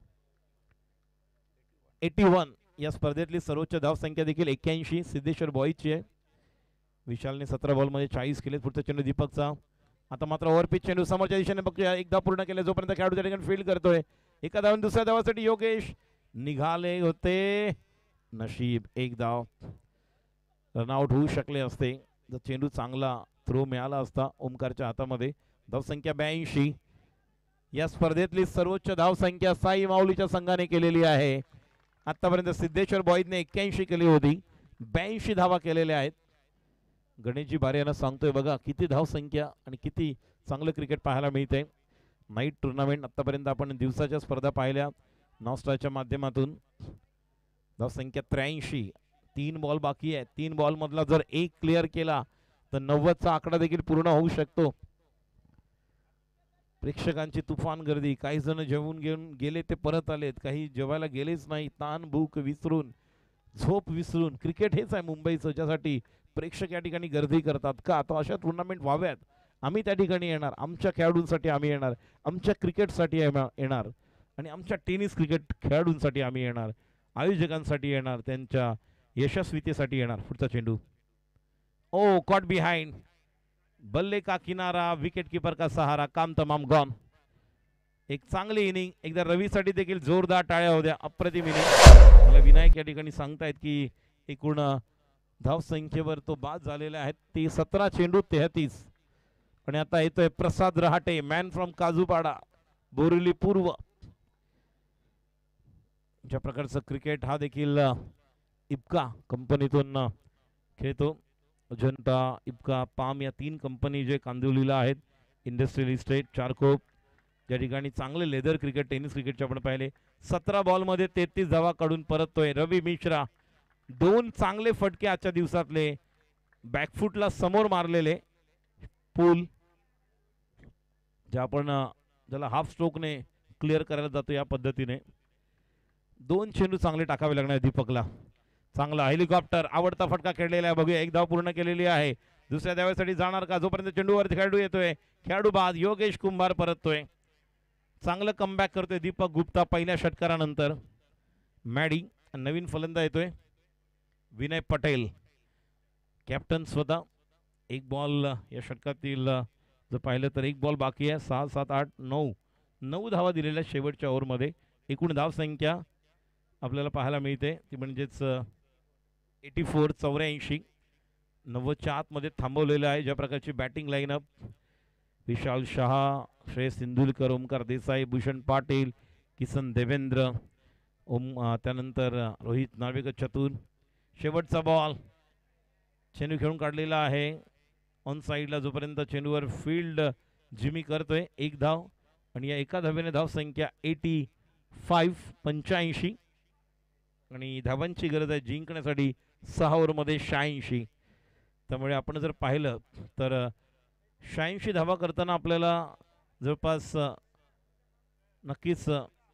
81. या स्पर्धेतली सर्वोच्च धावसंख्या देखील 81 सिद्धेश्वर बॉईजची आहे. विशालने 17 बॉलमध्ये 40 केले. पुढचा चेंडू दीपकचा. आता मात्र ओव्हरपिच चेंडू समोरच्या दिशेने बघतोय, एकदा पूर्ण केले जोपर्यंत खेळाडू त्या ठिकाणी फील्ड करतोय. एका धावून दुसऱ्या धावासाठी योगेश निघाले होते, नशीब एक धाव. रनआउट होऊ शकले असते जर चेंडू चांगला थ्रो मिळाला असता ओमकारच्या हातामध्ये. धावसंख्या 82. या स्पर्धेतली सर्वोच्च धावसंख्या साई माऊलीच्या संघाने केलेली आहे. आतापर्यंत सिद्धेश्वर बॉईजने 81 केली होती, 82 धावा केलेल्या आहेत. गणेशजी बारे यांना सांगतोय बघा किती धावसंख्या आणि किती चांगलं क्रिकेट पाहायला मिळते. नाईट टुर्नामेंट आतापर्यंत आपण दिवसाच्या स्पर्धा पाहिल्या नॉस्टाच्या माध्यमातून. धावसंख्या 83. 3 बॉल बाकी आहे. 3 बॉल मधला जर एक क्लिअर केला तर 90चा आकडा देखील पूर्ण होऊ शकतो. प्रेक्षकांची तुफान गर्दी. काही जण जेवून घेऊन गेले ते परत आलेत, काही जेवायला गेलेच नाही. ताण भूक विसरून, झोप विसरून, क्रिकेट हेच आहे मुंबईचं ज्यासाठी प्रेक्षक या ठिकाणी गर्दी करतात. का आता अशा टुर्नामेंट व्हाव्यात, आम्ही त्या ठिकाणी येणार, आमच्या खेळाडूंसाठी आम्ही येणार, आमच्या क्रिकेटसाठी येणार आणि आमच्या टेनिस क्रिकेट खेळाडूंसाठी आम्ही येणार, आयोजकांसाठी येणार, त्यांच्या यशस्वीतेसाठी येणार. पुढचा चेंडू ओ कॉट बिहाइंड. बल्ले का किनारा, विकेट कीपर का सहारा, काम तमाम गॉन. एक चांगली इनिंग. एकदा रवीसाठी देखील जोरदार टाळ्या होत्या. अप्रतिम इनिंग. मला विनायक या ठिकाणी सांगतायत की एकूण धावसंख्येवर तो बाद झालेला आहे. ती 17 चेंडू 33. आणि आता येतोय प्रसाद रहाटे, मॅन फ्रॉम काजूपाडा, बोरिवली पूर्व. ज्या प्रकारचं क्रिकेट हा देखील इप्का कंपनीतून खेळतो. अजंता, इप्का, पाम या 3 कंपनी जे कांदिवलीला आहेत. इंडस्ट्रियल इस्टेट, चारकोप, ज्या ठिकाणी चांगले लेदर क्रिकेट, टेनिस क्रिकेटचे आपण पाहिले. 17 बॉलमध्ये 33 धावा काढून परततोय रवी मिश्रा. 2 चांगले फटके आजच्या दिवसातले. बॅकफुटला समोर मारलेले पूल जे आपण ज्याला हाफ स्ट्रोकने क्लिअर करायला जातो या पद्धतीने. 2 चेंडू चांगले टाकावे लागणार दीपकला. चांगला हेलिकॉप्टर आवडता फटका खेळलेला आहे. बघूया एक धाव पूर्ण केलेली आहे. दुसऱ्या धावेसाठी जाणार का? जोपर्यंत चेंडूवर खेळाडू येतोय, खेळाडू बाद योगेश कुंभार परततोय. चांगलं कमबॅक करतोय दीपक गुप्ता पहिल्या षटकारानंतर. मॅडी नवीन फलंदा येतोय विनय पटेल कॅप्टन स्वतः. एक बॉल या षटकातील जर पाहिलं तर एक बॉल बाकी आहे. 6 7 8 9 धावा दिलेल्या शेवटच्या ओव्हरमध्ये. एकूण धावसंख्या आपल्याला पाहायला मिळते ती म्हणजेच 84 84. 90च्या आतमध्ये थांबवलेलं आहे. ज्या प्रकारची बॅटिंग लाईनअप विशाल शहा, श्रेयस सिंधुलकर, ओमकार देसाई, भूषण पाटील, किसन देवेंद्र, त्यानंतर रोहित नार्वेकर चतुर. शेवटचा बॉल चेंडू खेळून काढलेला आहे ऑन साईडला. जोपर्यंत चेंडूवर फील्ड जिमी करतोय एक धाव आणि या एका धावेने धावसंख्या 85 85 आणि धावांची गरज आहे जिंकण्यासाठी 6 ओव्हरमध्ये 86. त्यामुळे आपण जर पाहिलं तर 86 धावा करताना आपल्याला जवळपास नक्कीच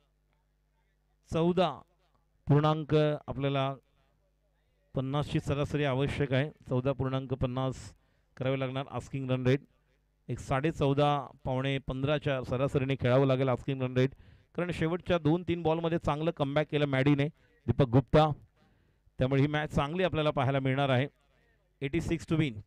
14 आपल्याला 50ची सरासरी आवश्यक आहे. 14.50 करावे लागणार आस्किंग रन रेट. एक 14.5 पावणे 15च्या सरासरीने खेळावं लागेल आस्किंग रन रेट. कारण शेवटच्या 2-3 बॉलमध्ये चांगलं कमबॅक केलं मॅडीने दीपक गुप्ता. त्यामुळे ही मॅच चांगली आपल्याला पाहायला मिळणार आहे. 86 टू विन.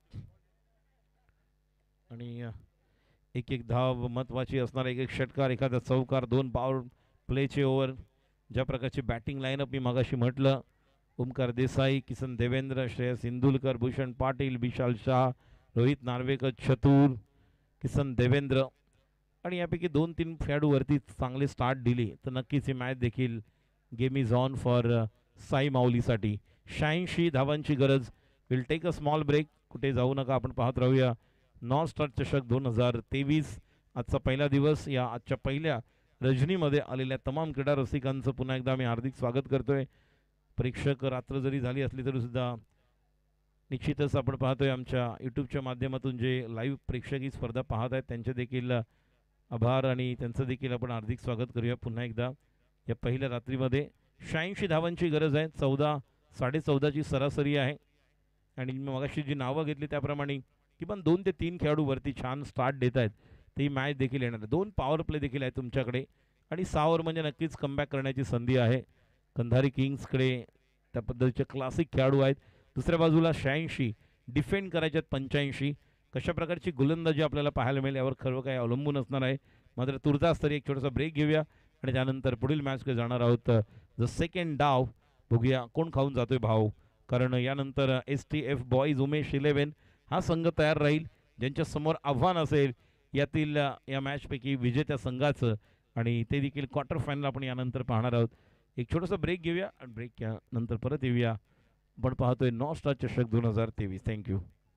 आणि एक एक धाव महत्त्वाची असणार. एक एक षटकार, एखादा चौकार, 2 पॉवर प्लेचे ओव्हर. ज्या प्रकारची बॅटिंग लाईनअप मी मगाशी म्हटलं, ओमकार देसाई, किसन देवेंद्र, श्रेयस सिंधुलकर, भूषण पाटील, विशाल शाह, रोहित नार्वेकर चतुर, किसन देवेंद्र आणि यापैकी 2-3 खेळाडूवरती चांगले स्टार्ट दिली तर नक्कीच ही मॅच देखील game is on for Sai माऊलीसाठी. 86 धावांची गरज. Will take a small break. कुठे जाऊ नका, आपण पाहत राहूया नॉर्थ स्टार चषक 2023. आजचा पहिला दिवस. या आजच्या पहिल्या रजनीमध्ये आलेल्या तमाम क्रीडा रसिकांचं पुन्हा एकदा मी हार्दिक स्वागत करतोय. प्रेक्षक रात्र जरी झाली असली तरी सुद्धा निश्चितच आपण पाहतोय आमच्या यूट्यूबच्या माध्यमातून जे लाईव्ह प्रेक्षक ही स्पर्धा पाहत आहेत त्यांचे देखील आभार आणि त्यांचं देखील आपण हार्दिक स्वागत करूया पुन्हा एकदा. या पहिल्या रात्रीमध्ये 86 धावांची गरज आहे. 14 14.5ची सरासरी आहे आणि मी मगाशी जी नावं घेतली त्याप्रमाणे किमान 2 ते 3 खेळाडू वरती छान स्टार्ट देत आहेत. ती मॅच देखील येणार आहे. 2 पॉवर प्ले देखील आहे तुमच्याकडे आणि 6 ओव्हर म्हणजे नक्कीच कमबॅक करण्याची संधी आहे. कंधारी किंग्सकडे त्या पद्धतीचे क्लासिक खेळाडू आहेत. दुसऱ्या बाजूला 86 डिफेंड करायच्यात 85. कशा प्रकारची गोलंदाजी आपल्याला पाहायला मिळेल यावर खरं काय अवलंबून असणार आहे. मात्र तुर्तास तरी एक छोटासा ब्रेक घेऊया आणि त्यानंतर पुढील मॅचकडे जाणार आहोत. द सेकंड डाव बघूया कोण खाऊन जातोय भाव. कारण यानंतर STF बॉईज उमेश 11 हा संघ तयार राहील ज्यांच्या समोर आव्हान असेल यातील या मॅचपैकी विजेत्या संघाचं आणि ते देखील क्वार्टर फायनल आपण यानंतर पाहणार आहोत. एक छोटासा ब्रेक घेऊया आणि ब्रेक नंतर परत येऊया. आपण पाहतोय नॉर्थ स्टार चषक 2023. थँक्यू.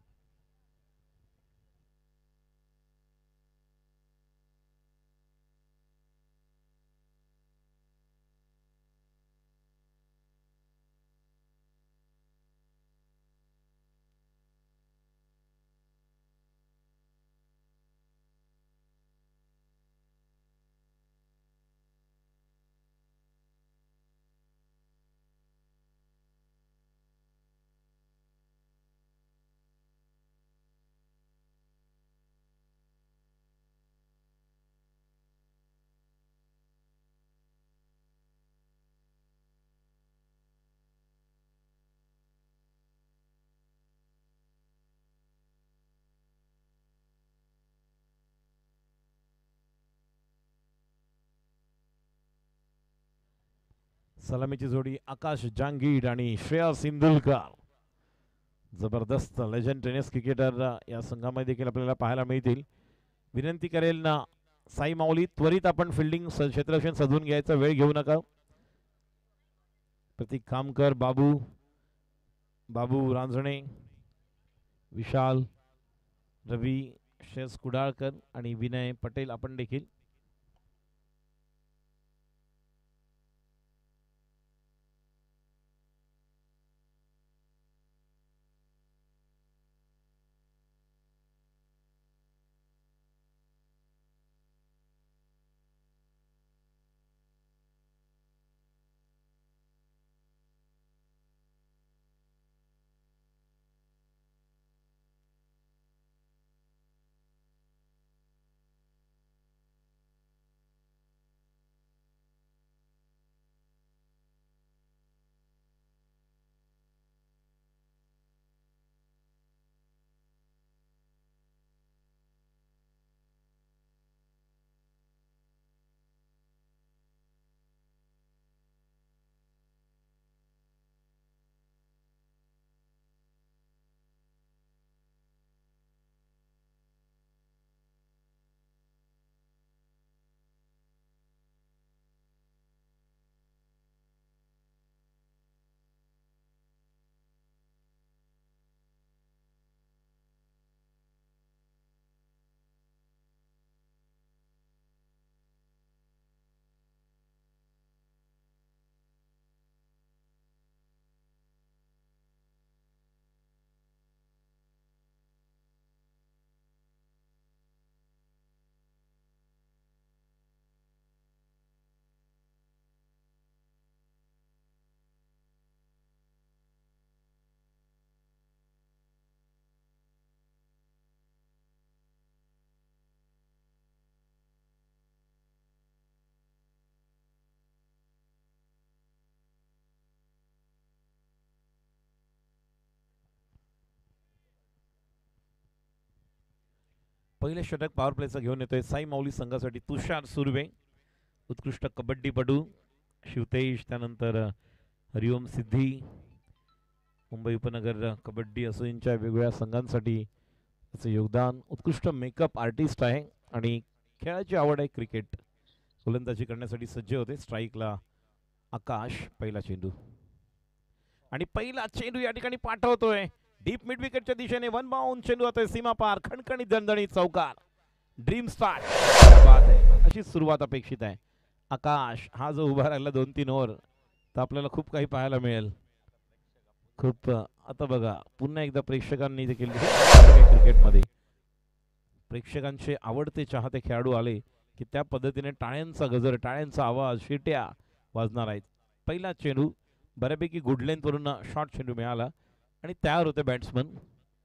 सलामीची जोडी आकाश जांगीड आणि श्रेयस सिंधुलकर. जबरदस्त लेजंड टेनिस क्रिकेटर या संघामध्ये देखील आपल्याला पाहायला मिळतील. विनंती करेल ना साई माऊली त्वरित आपण फिल्डिंग क्षेत्ररक्षण सजवून घ्यायचा वेळ घेऊ नका. प्रतीक खामकर, बाबू रांजणे, विशाल, रवी, श्रेयस कुडाळकर आणि विनय पटेल आपण देखील. पहिले षटक पॉवर प्लेचा घेऊन येतोय साई माऊली संघासाठी तुषार सुर्वे, उत्कृष्ट कबड्डीपटू शिवतेश, त्यानंतर हरिओम सिद्धी, मुंबई उपनगर कबड्डी असोसिएशनच्या वेगवेगळ्या संघांसाठी त्याचं योगदान, उत्कृष्ट मेकअप आर्टिस्ट आहे आणि खेळाची आवड आहे क्रिकेट. गोलंदाजी करण्यासाठी सज्ज होते. स्ट्राईकला आकाश, पहिला चेंडू आणि पहिला चेंडू या ठिकाणी पाठवतोय डीप मिड विकेटच्या दिशेने. वन बाउंड चेंडू होतोय सीमा पार, खणखणीत दणदणीत चौकार, ड्रीम स्टार्ट. बात आहे, अशी सुरुवात अपेक्षित आहे. आकाश हा जो उभा राहिला 2-3 ओव्हर तर आपल्याला खूप काही पाहायला मिळेल. खूप आता बघा पुन्हा एकदा प्रेक्षकांनी देखील क्रिकेटमध्ये प्रेक्षकांचे आवडते चाहते खेळाडू आले की त्या पद्धतीने टाळ्यांचा गजर, टाळ्यांचा आवाज, शिट्या वाजणार आहेत. पहिला चेंडू बऱ्यापैकी गुड लेंथ वरून शॉर्ट चेंडू मिळाला आणि तयार होते बॅट्समन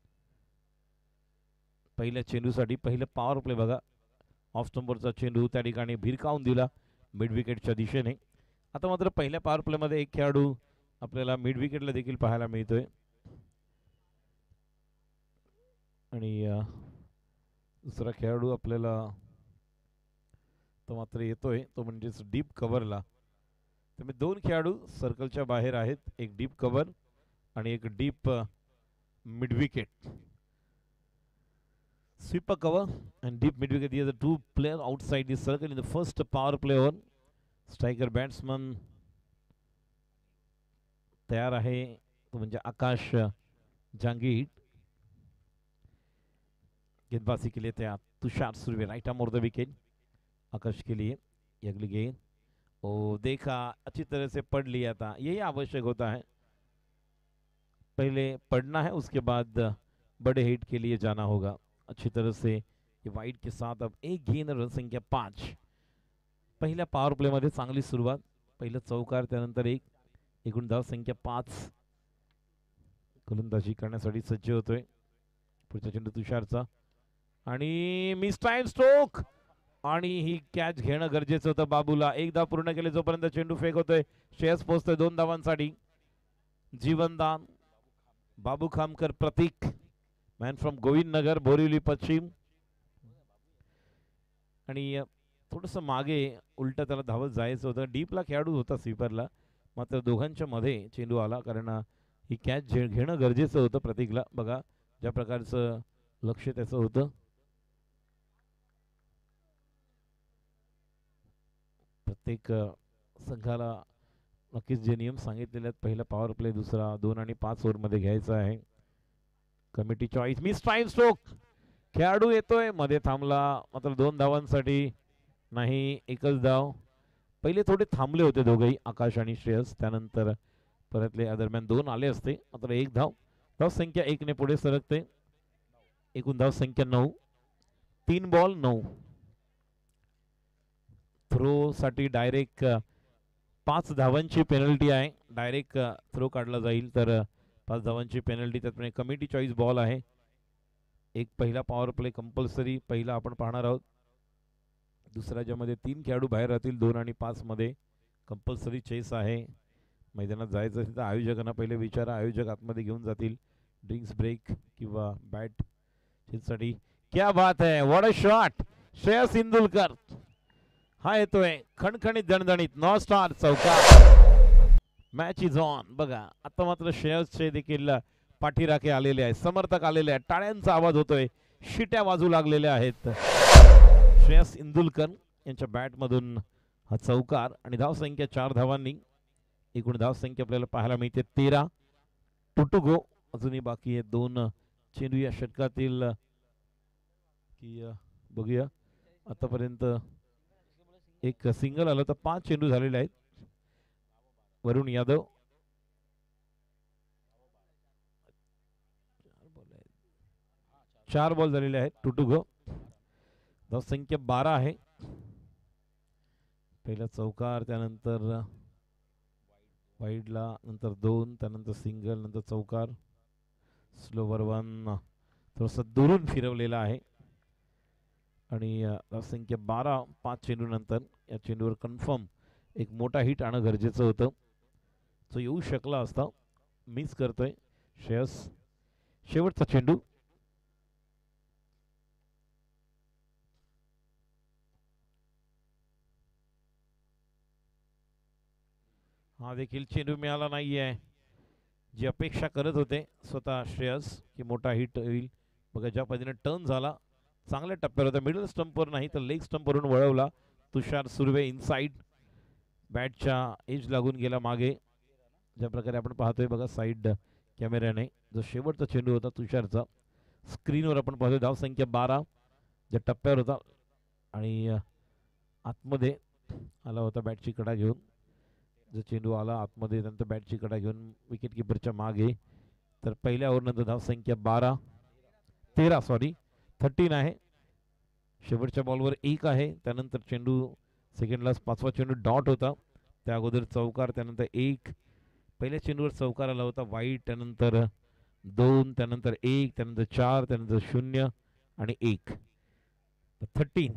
पहिल्या चेंडूसाठी. पहिलं पॉवर प्ले बघा, ऑफ स्टंपवरचा चेंडू त्या ठिकाणी भिरकावून दिला मिड विकेटच्या दिशेने. आता मात्र पहिल्या पॉवर प्लेमध्ये एक खेळाडू आपल्याला मिड विकेटला देखील पाहायला मिळतोय आणि दुसरा खेळाडू आपल्याला तो मात्र येतोय, तो म्हणजेच डीप कव्हरला. त्यामुळे 2 खेळाडू सर्कलच्या बाहेर आहेत, एक डीप कव्हर आणि एक deep mid wicket. Sweeper cover and deep mid wicket. These are the 2 players outside the circle in the first power play over. Striker batsman तयार आहे, तो म्हणजे आकाश जांगीर. गेंदबाजी के लिए तैयार Tushar Surve, right arm over the wicket. Akash के लिए अगली गेंद, ओ देखा अच्छी तरह से पढ़ लिया था, यही आवश्यक होता है. पहले पढ़ना है, उसके बाद बड़े हिट के लिए जाना होगा. अच्छी तरह से ये वाइड के साथ अब एक गेंद, रन संख्या 5. पहिल्या पॉवर प्ले मध्ये चांगली सुरुवात, पहिलं चौकार, त्यानंतर एकूण धाव संख्या 5. गोलंदाजी करण्यासाठी सज्ज होतोय. पुढचा चेंडू तुषारचा आणि मिस टाइम स्ट्रोक आणि ही कॅच घेणं गरजेचं होतं बाबूला. एक धाव पूर्ण केले जोपर्यंत चेंडू फेक होतोय. श्रेयस पोहोचतोय 2 धावांसाठी. जीवनदान बाबू खामकर प्रतीक, मॅन फ्रॉम गोविंद नगर, बोरिवली पश्चिम. आणि थोडंसं मागे उलट त्याला धावत जायचं होतं. डीपला खेळाडू होता स्वीपरला, मात्र दोघांच्या मध्ये चेंडू आला कारण ही कॅच घेणं गरजेचं होतं प्रतीकला. बघा ज्या प्रकारचं लक्ष त्याचं होतं. प्रत्येक संघाला नक्कीच जे नियम सांगितलेले आहेत, पहिला पॉवर प्ले, दुसरा 2 आणि 5 ओव्हरमध्ये घ्यायचा आहे. Committee choice, mistime stroke, खेळाडू येतोय, मध्ये थांबला, मात्र 2 धावांसाठी नाही, एकच धाव. पहिले थोडे थांबले होते दोघेही, आकाश आणि श्रेयस, त्यानंतर परतले. या दरम्यान 2 आले असते, मात्र 1 धाव. धाव संख्या 1 ने पुढे सरकते. एकूण धाव संख्या 9. 3 बॉल 9. थ्रो साठी डायरेक्ट 5 धावांची पेनल्टी आहे. डायरेक्ट थ्रो काढला जाईल तर 5 धावांची पेनल्टी. त्यामुळे कमिटी चॉईस बॉल आहे. एक पहिला पॉवर प्ले कंपल्सरी पहिला आपण पाहणार आहोत. दुसरा ज्यामध्ये 3 खेळाडू बाहेर राहतील, 2 आणि 5 मध्ये कंपल्सरी चेस आहे. मैदानात जायचं असेल तर आयोजकांना पहिले विचारा, आयोजक आतमध्ये घेऊन जातील ड्रिंक्स ब्रेक किंवा बॅट साठी. क्या बात है, what a shot. Shreyas Indulkar हा येतोय खणखणीत दणदणीत, 9 स्टार चौकार. Match is on. बघा आता मात्र श्रेयसचे देखील पाठीराखे आलेले आहेत, समर्थक आलेले आहेत, टाळ्यांचा आवाज होतोय, शिट्या वाजू लागलेल्या आहेत. श्रेयस इंदुलकर यांच्या बॅटमधून हा चौकार आणि धाव संख्या 4 धावांनी. एकूण धाव संख्या आपल्याला पाहायला मिळते 13. टू गो अजूनही बाकी आहे. 2 चेंडू या षटकातील की बघूया आतापर्यंत एक सिंगल आलं तर 5 चेंडू झालेले आहेत. वरुण यादव 4 बॉल झालेले आहेत. To go. धाव संख्या 12 आहे. पहिला चौकार, त्यानंतर वाईडला, नंतर 2, त्यानंतर सिंगल, नंतर चौकार. स्लोवर 1 थोडंसं दुरून फिरवलेला आहे आणि धाव संख्या 12. 5 चेंडू नंतर या चेंडूवर कन्फर्म एक मोठा हिट आणं गरजेचं होतं, जो येऊ शकला असता. मिस करतोय श्रेयस. शेवटचा चेंडू हा देखील चेंडू मिळाला नाही आहे, जी अपेक्षा करत होते स्वतः श्रेयस की मोठा हिट होईल. बघा ज्या पद्धतीने टर्न झाला, चांगल्या टप्प्यावर होता. मिडल स्टंपवर नाही तर लेग स्टंपवरून वळवला तुषार सुर्वे इनसाइड. बॅटच्या एज लागून गेला मागे. ज्या प्रकारे आपण पाहतोय बघा साईड कॅमेऱ्याने, जो शेवटचा चेंडू होता तुषारचा, स्क्रीनवर आपण पाहतोय धावसंख्या 12 ज्या टप्प्यावर होता आणि आतमध्ये आला होता बॅटची कडा घेऊन. जो चेंडू आला आतमध्ये नंतर बॅटची कडा घेऊन विकेट किपरच्या मागे. तर पहिल्या ओव्हरनंतर धावसंख्या 13 आहे. शेवटच्या बॉलवर 1 आहे. त्यानंतर चेंडू सेकंडला 5वा चेंडू डॉट होता, त्या अगोदर चौकार, त्यानंतर 1. पहिल्या चेंडूवर चौकार आला होता वाईट, त्यानंतर 2, त्यानंतर 1, त्यानंतर 4, त्यानंतर 0 आणि 1. 13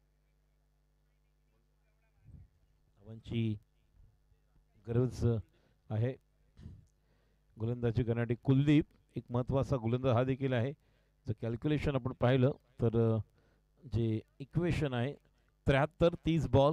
धावांची गरज आहे. गोलंदाजी करणारे कुलदीप एक महत्त्वाचा गोलंदाज हा देखील आहे. जर कॅल्क्युलेशन आपण पाहिलं तर जे इक्वेशन आहे 73-30 बॉल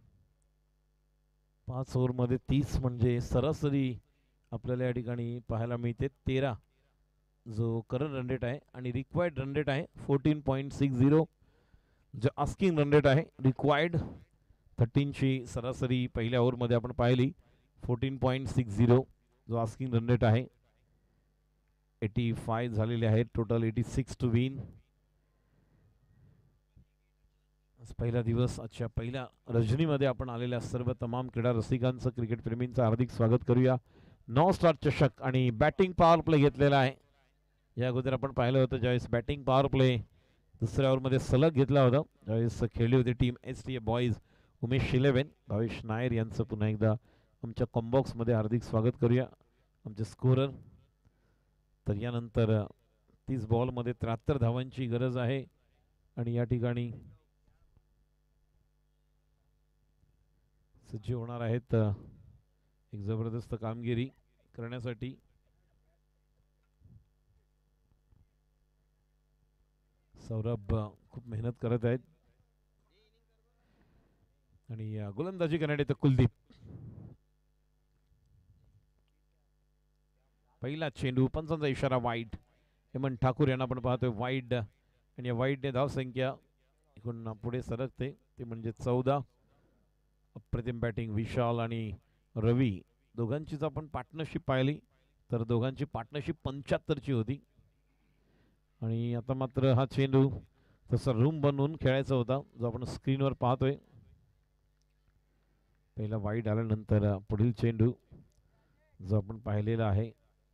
5 ओव्हरमध्ये 30 म्हणजे सरासरी आपल्याला या ठिकाणी पाहायला मिळते 13 जो करंट रन रेट आहे आणि रिक्वायर्ड रन रेट आहे 14.60. जो आस्किंग रन रेट आहे रिक्वायर्ड 13ची सरासरी पहिल्या ओव्हरमध्ये आपण पाहिली 14.60 जो आस्किंग रन रेट आहे. 85 झालेले आहेत टोटल, 86 टू विन. पहिला दिवस, आजच्या पहिल्या रजनीमध्ये आपण आलेल्या सर्व तमाम क्रीडा रसिकांचं, क्रिकेट प्रेमींचं हार्दिक स्वागत करूया. 9 स्टार चषक आणि बॅटिंग पॉवर प्ले घेतलेला आहे. या अगोदर आपण पाहिलं होतं ज्यावेळेस बॅटिंग पॉवर प्ले दुसऱ्या ओव्हरमध्ये सलग घेतला होता, ज्यावेळेस खेळली होती team STA boys Umesh 11. Bhavesh Nair यांचं पुन्हा एकदा आमच्या कॉम्बॉक्समध्ये हार्दिक स्वागत करूया, आमचे स्कोरर. तर यानंतर 30 बॉलमध्ये 73 धावांची गरज आहे आणि या ठिकाणी सज्ज होणार आहेत एक जबरदस्त कामगिरी करण्यासाठी. सौरभ खूप मेहनत करत आहेत आणि गोलंदाजी करण्यात येतं कुलदीप. पहिला चेंडू, पंचांचा इशारा वाईट. हेमंत ठाकूर यांना आपण पाहतोय वाईट आणि या वाईटने धावसंख्या इकडून पुढे सरकते, ते म्हणजे 14. अप्रतिम बॅटिंग विशाल आणि रवी दोघांचीच आपण पार्टनरशिप पाहिली तर दोघांची पार्टनरशिप 75ची होती आणि आता मात्र हा चेंडू तसा रूम बनवून खेळायचा होता जो आपण स्क्रीनवर पाहतोय. पहिला वाईट आल्यानंतर पुढील चेंडू जो आपण पाहिलेला आहे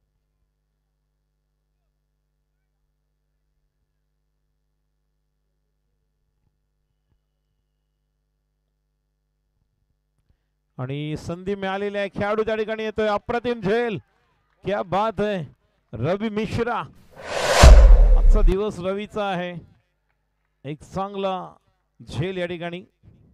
आणि संधी मिळालेली आहे. खेळाडू त्या ठिकाणी येतोय, अप्रतिम झेल, क्या बात है रवी मिश्रा. आजचा दिवस रवीचा आहे, एक चांगला झेल या ठिकाणी.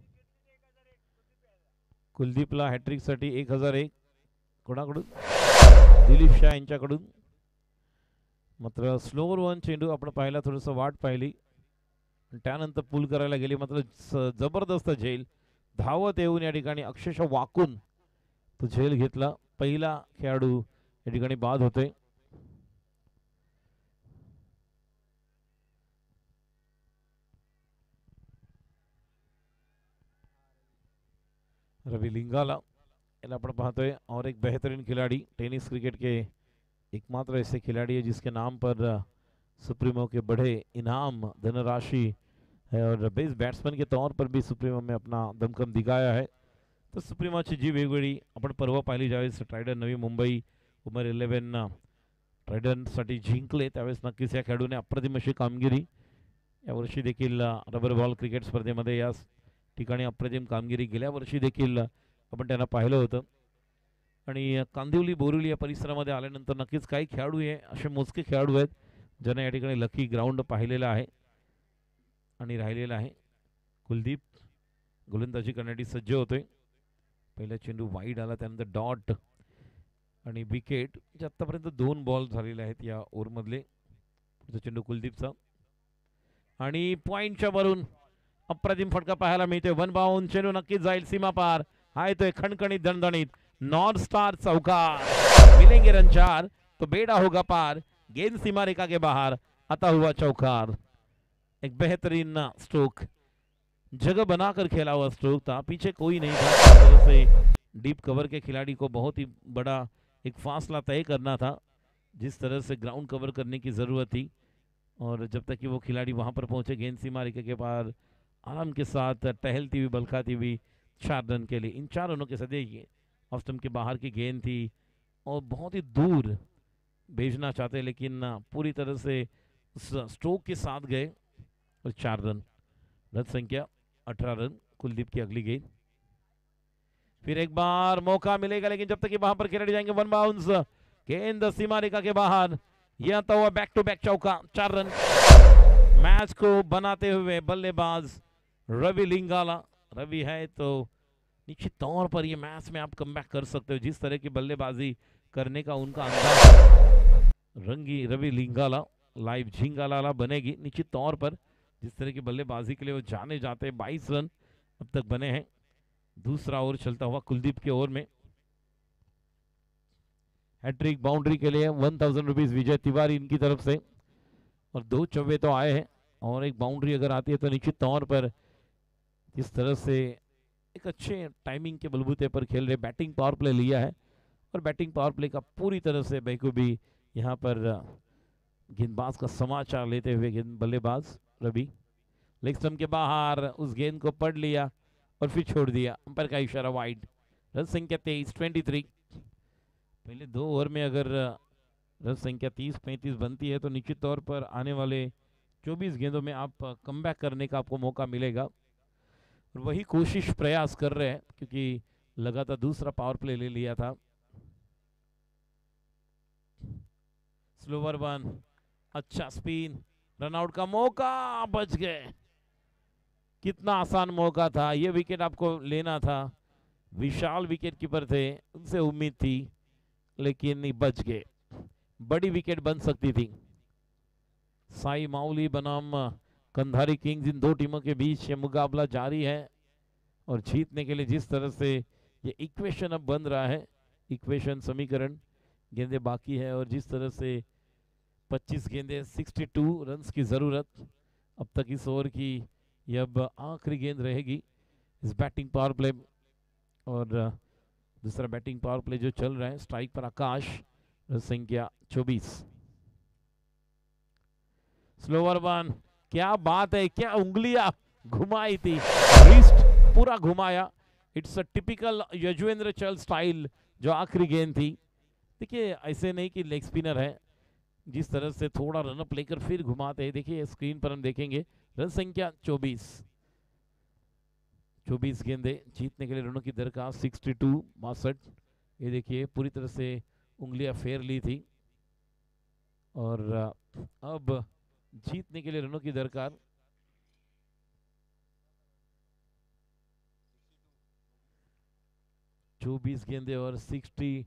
कुलदीपला हॅट्रिक साठी 1001 कोणाकडून, दिलीप शाह यांच्याकडून. मात्र स्लोवर वन चेंडू आपण पाहिला, थोडस वाट पाहिली त्यानंतर पुल करायला गेली, मात्र जबरदस्त झेल. धावत येऊन या ठिकाणी अक्षरशः वाकून तो झेल घेतला. पहिला खेळाडू या ठिकाणी बाद होते. रवि लिंगाला याला अपन पाहतोय, और एक बेहतरीन खिलाड़ी, टेनिस क्रिकेट के एकमात्र ऐसे खिलाड़ी है जिसके नाम पर सुप्रीमो के बड़े इनाम धनराशि है और बेस्ट बैट्समैन के तौर पर भी सुप्रीमो में अपना दमखम दिखाया है. तर सुप्रीमोची जी वेगवेगळी आपण परवा पाहिली, ज्यावेळेस ट्रायडन नवी मुंबई उमर 11 ट्रायडनसाठी जिंकले, त्यावेळेस नक्कीच या खेळाडूने अप्रतिम अशी कामगिरी यावर्षी देखील रबर बॉल क्रिकेट स्पर्धेमध्ये या ठिकाणी अप्रतिम कामगिरी गेल्या वर्षी देखील आपण त्यांना पाहिलं होतं. आणि कांदिवली बोरिवली या परिसरामध्ये आल्यानंतर नक्कीच काही खेळाडू आहे, असे मोजके खेळाडू आहेत ज्यांना या ठिकाणी लकी ग्राउंड पाहिलेलं आहे आणि राहिलेलं आहे. कुलदीप गोलंदाजी करण्यासाठी सज्ज होतोय. पहिला चेंडू वाईड आला, त्यानंतर डॉट आणि विकेट. जे आतापर्यंत 2 बॉल झालेले आहेत या ओव्हरमधले. पुढचा चेंडू कुलदीपचा आणि पॉइंटच्या वरून अप्रतिम फटका पाहायला मिळते. वन बाउंड चेंडू नक्कीच जाईल सीमा पार. हा येतोय खणखणीत दणदणीत नॉर्थ स्टार चौकार, मिलेंगे रन 4 तो बेड़ा होगा पार, गेंद सीमा रेखा के बाहर, आता हुआ चौकार। एक बेहतरीन स्ट्रोक, जगह बनाकर खेला हुआ स्ट्रोक था, पीछे कोई नहीं था, इस तरह से डीप कवर के खिलाड़ी को बहुत ही बड़ा एक फासला तय करना था, जिस तरह से ग्राउंड कवर करने की जरूरत थी। और जब तक कि वो खिलाड़ी वहां पर पहुंचे, गेंद सीमा रेखा के पार आराम के साथ टहलती हुई बलखाती हुई 4 रन के लिए। इन 4 रनों के सदे ये ऑफ स्टंप के बाहर की गेंद थी और बहुत ही दूर भेजना चाहते, लेकिन पूरी तरह से स्ट्रोक के साथ गए और 4 रन। रन संख्या 18 रन। कुलदीप की अगली गेंद, फिर एक बार मौका मिलेगा, लेकिन जब तक कि वहां पर खिलाड़ी जाएंगे, 1 बाउंस, गेंद सीमा रेखा के बाहर, यह आता हुआ बैक टू बैक चौका, 4 रन। मैच को बनाते हुए बल्लेबाज रवि लिंगाला। रवि है तो निश्चित तौर पर ये मैच में आप कमबैक कर सकते हो, जिस तरह की बल्लेबाजी करने का उनका अंदाज। रंगी रवि लिंगाला लाइव झिंगालाला बनेगी निश्चित तौर पर, जिस तरह की बल्लेबाजी के लिए वो जाने जाते हैं। 22 रन अब तक बने हैं। दूसरा ओवर चलता हुआ कुलदीप के ओवर में, हैट्रिक बाउंड्री के लिए 1000 रुपीज विजय तिवारी इनकी तरफ से, और 2 चौवे तो आए हैं और एक बाउंड्री अगर आती है तो निश्चित तौर पर जिस तरह से एक अच्छे टाइमिंग के बलबूते पर खेल रहे। बैटिंग पावर प्ले लिया है और बैटिंग पावर प्ले का पूरी तरह से बेखूबी यहाँ पर गेंदबाज का समाचार लेते हुए गेंद बल्लेबाज रवि लेग स्टंप के बाहर उस गेंद को पढ़ लिया और फिर छोड़ दिया, अंपायर का इशारा वाइड। रन संख्या 23 पहले 2 ओवर में अगर रन संख्या 30-35 बनती है तो निश्चित तौर पर आने वाले 24 गेंदों में आप कमबैक करने का आपको मौका मिलेगा, और वही कोशिश प्रयास कर रहे हैं क्योंकि लगातार दूसरा पावर प्ले ले लिया था। स्लोवर 1, अच्छा स्पिन, रनआउट का मौका, बच गए। कितना आसान मौका था, ये विकेट आपको लेना था। विशाल विकेट कीपर थे, उनसे उम्मीद थी, लेकिन बच गए। बड़ी विकेट बन सकती थी। साई माउली बनाम कंधारी किंग्स, इन 2 टीमों के बीच ये मुकाबला जारी है, और जीतने के लिए जिस तरह से ये इक्वेशन अब बन रहा है, इक्वेशन समीकरण, गेंदें बाकी है और जिस तरह से 25 गेंदें 62 रन्स की जरूरत अब तक इस ओवर की, ये अब आखिरी गेंद रहेगी इस बैटिंग पावर प्ले। और दूसरा बैटिंग पावर प्ले जो चल रहा है, स्ट्राइक पर आकाश, संख्या 24। स्लोवर 1, क्या बात है, क्या उंगलियां घुमाई थी, रिस्ट पूरा घुमाया। It's a typical Yuzvendra Chahal style जो आखिरी गेंद थी। देखिए ऐसे नहीं कि लेग स्पिनर है, जिस तरह से थोड़ा रनअप लेकर फिर घुमाते हैं। देखिए स्क्रीन पर हम देखेंगे, रन संख्या 24 गेंदे, जीतने के लिए रनों की दरखास्त 62। ये देखिए पूरी तरह से उंगलियां फेर ली थी, और अब जीतने के लिए रनों की दरकार 24 गेंदे और 62,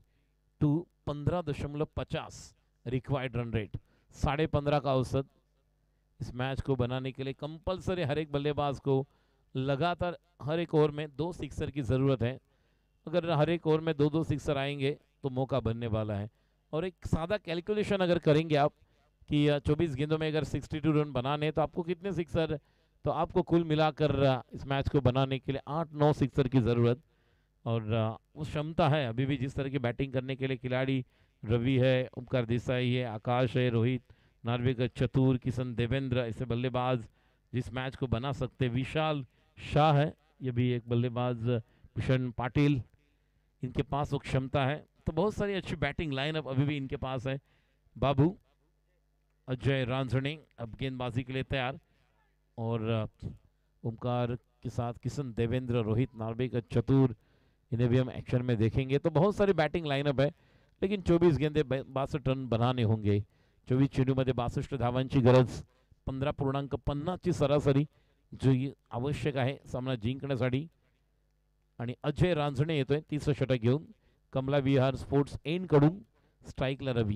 15.50 रिक्वायर्ड रन रेट, 15.5 का औसत। इस मैच को बनाने के लिए कंपलसरी हर एक बल्लेबाज को लगातार हर एक ओवर में 2 सिक्सर की जरूरत है। अगर हर एक ओवर में 2-2 सिक्सर आएंगे तो मौका बनने वाला है। और एक सादा कैलकुलेशन अगर करेंगे आप कि 24 गेंदों में अगर 62 रन बनाने तो आपको कितने सिक्सर, तो आपको कुल मिलाकर इस मैच को बनाने के लिए 8-9 सिक्सर की ज़रूरत, और वो क्षमता है अभी भी। जिस तरह की बैटिंग करने के लिए खिलाड़ी रवि है, ओमकार देसाई है, आकाश है, रोहित नार्वेकर, चतुर, किशन देवेंद्र, ऐसे बल्लेबाज जिस मैच को बना सकते। विशाल शाह है, ये भी एक बल्लेबाज, भूषण पाटिल, इनके पास वो क्षमता है। तो बहुत सारी अच्छी बैटिंग लाइनअप अभी भी इनके पास है। बाबू अजय रांझणे अब गेंदबाजी के लिए तैयार, और ओमकार के साथ किशन देवेंद्र, रोहित नार्वेकर, चतुर, इन्हें भी हम एक्शन में देखेंगे। तो बहुत सारी बैटिंग लाइनअप है, लेकिन 24 गेंदे 62 रन बनाने होंगे। 24 चेंडूमध्ये 62 धावांची गरज, 15.50 ची सरासरी जो आवश्यक आहे सामना जिंकण्यासाठी। आणि अजय रांझणे येतोय 30 षटक घेऊन कमला विहार स्पोर्ट्स एन कडून। स्ट्राइकला रवी,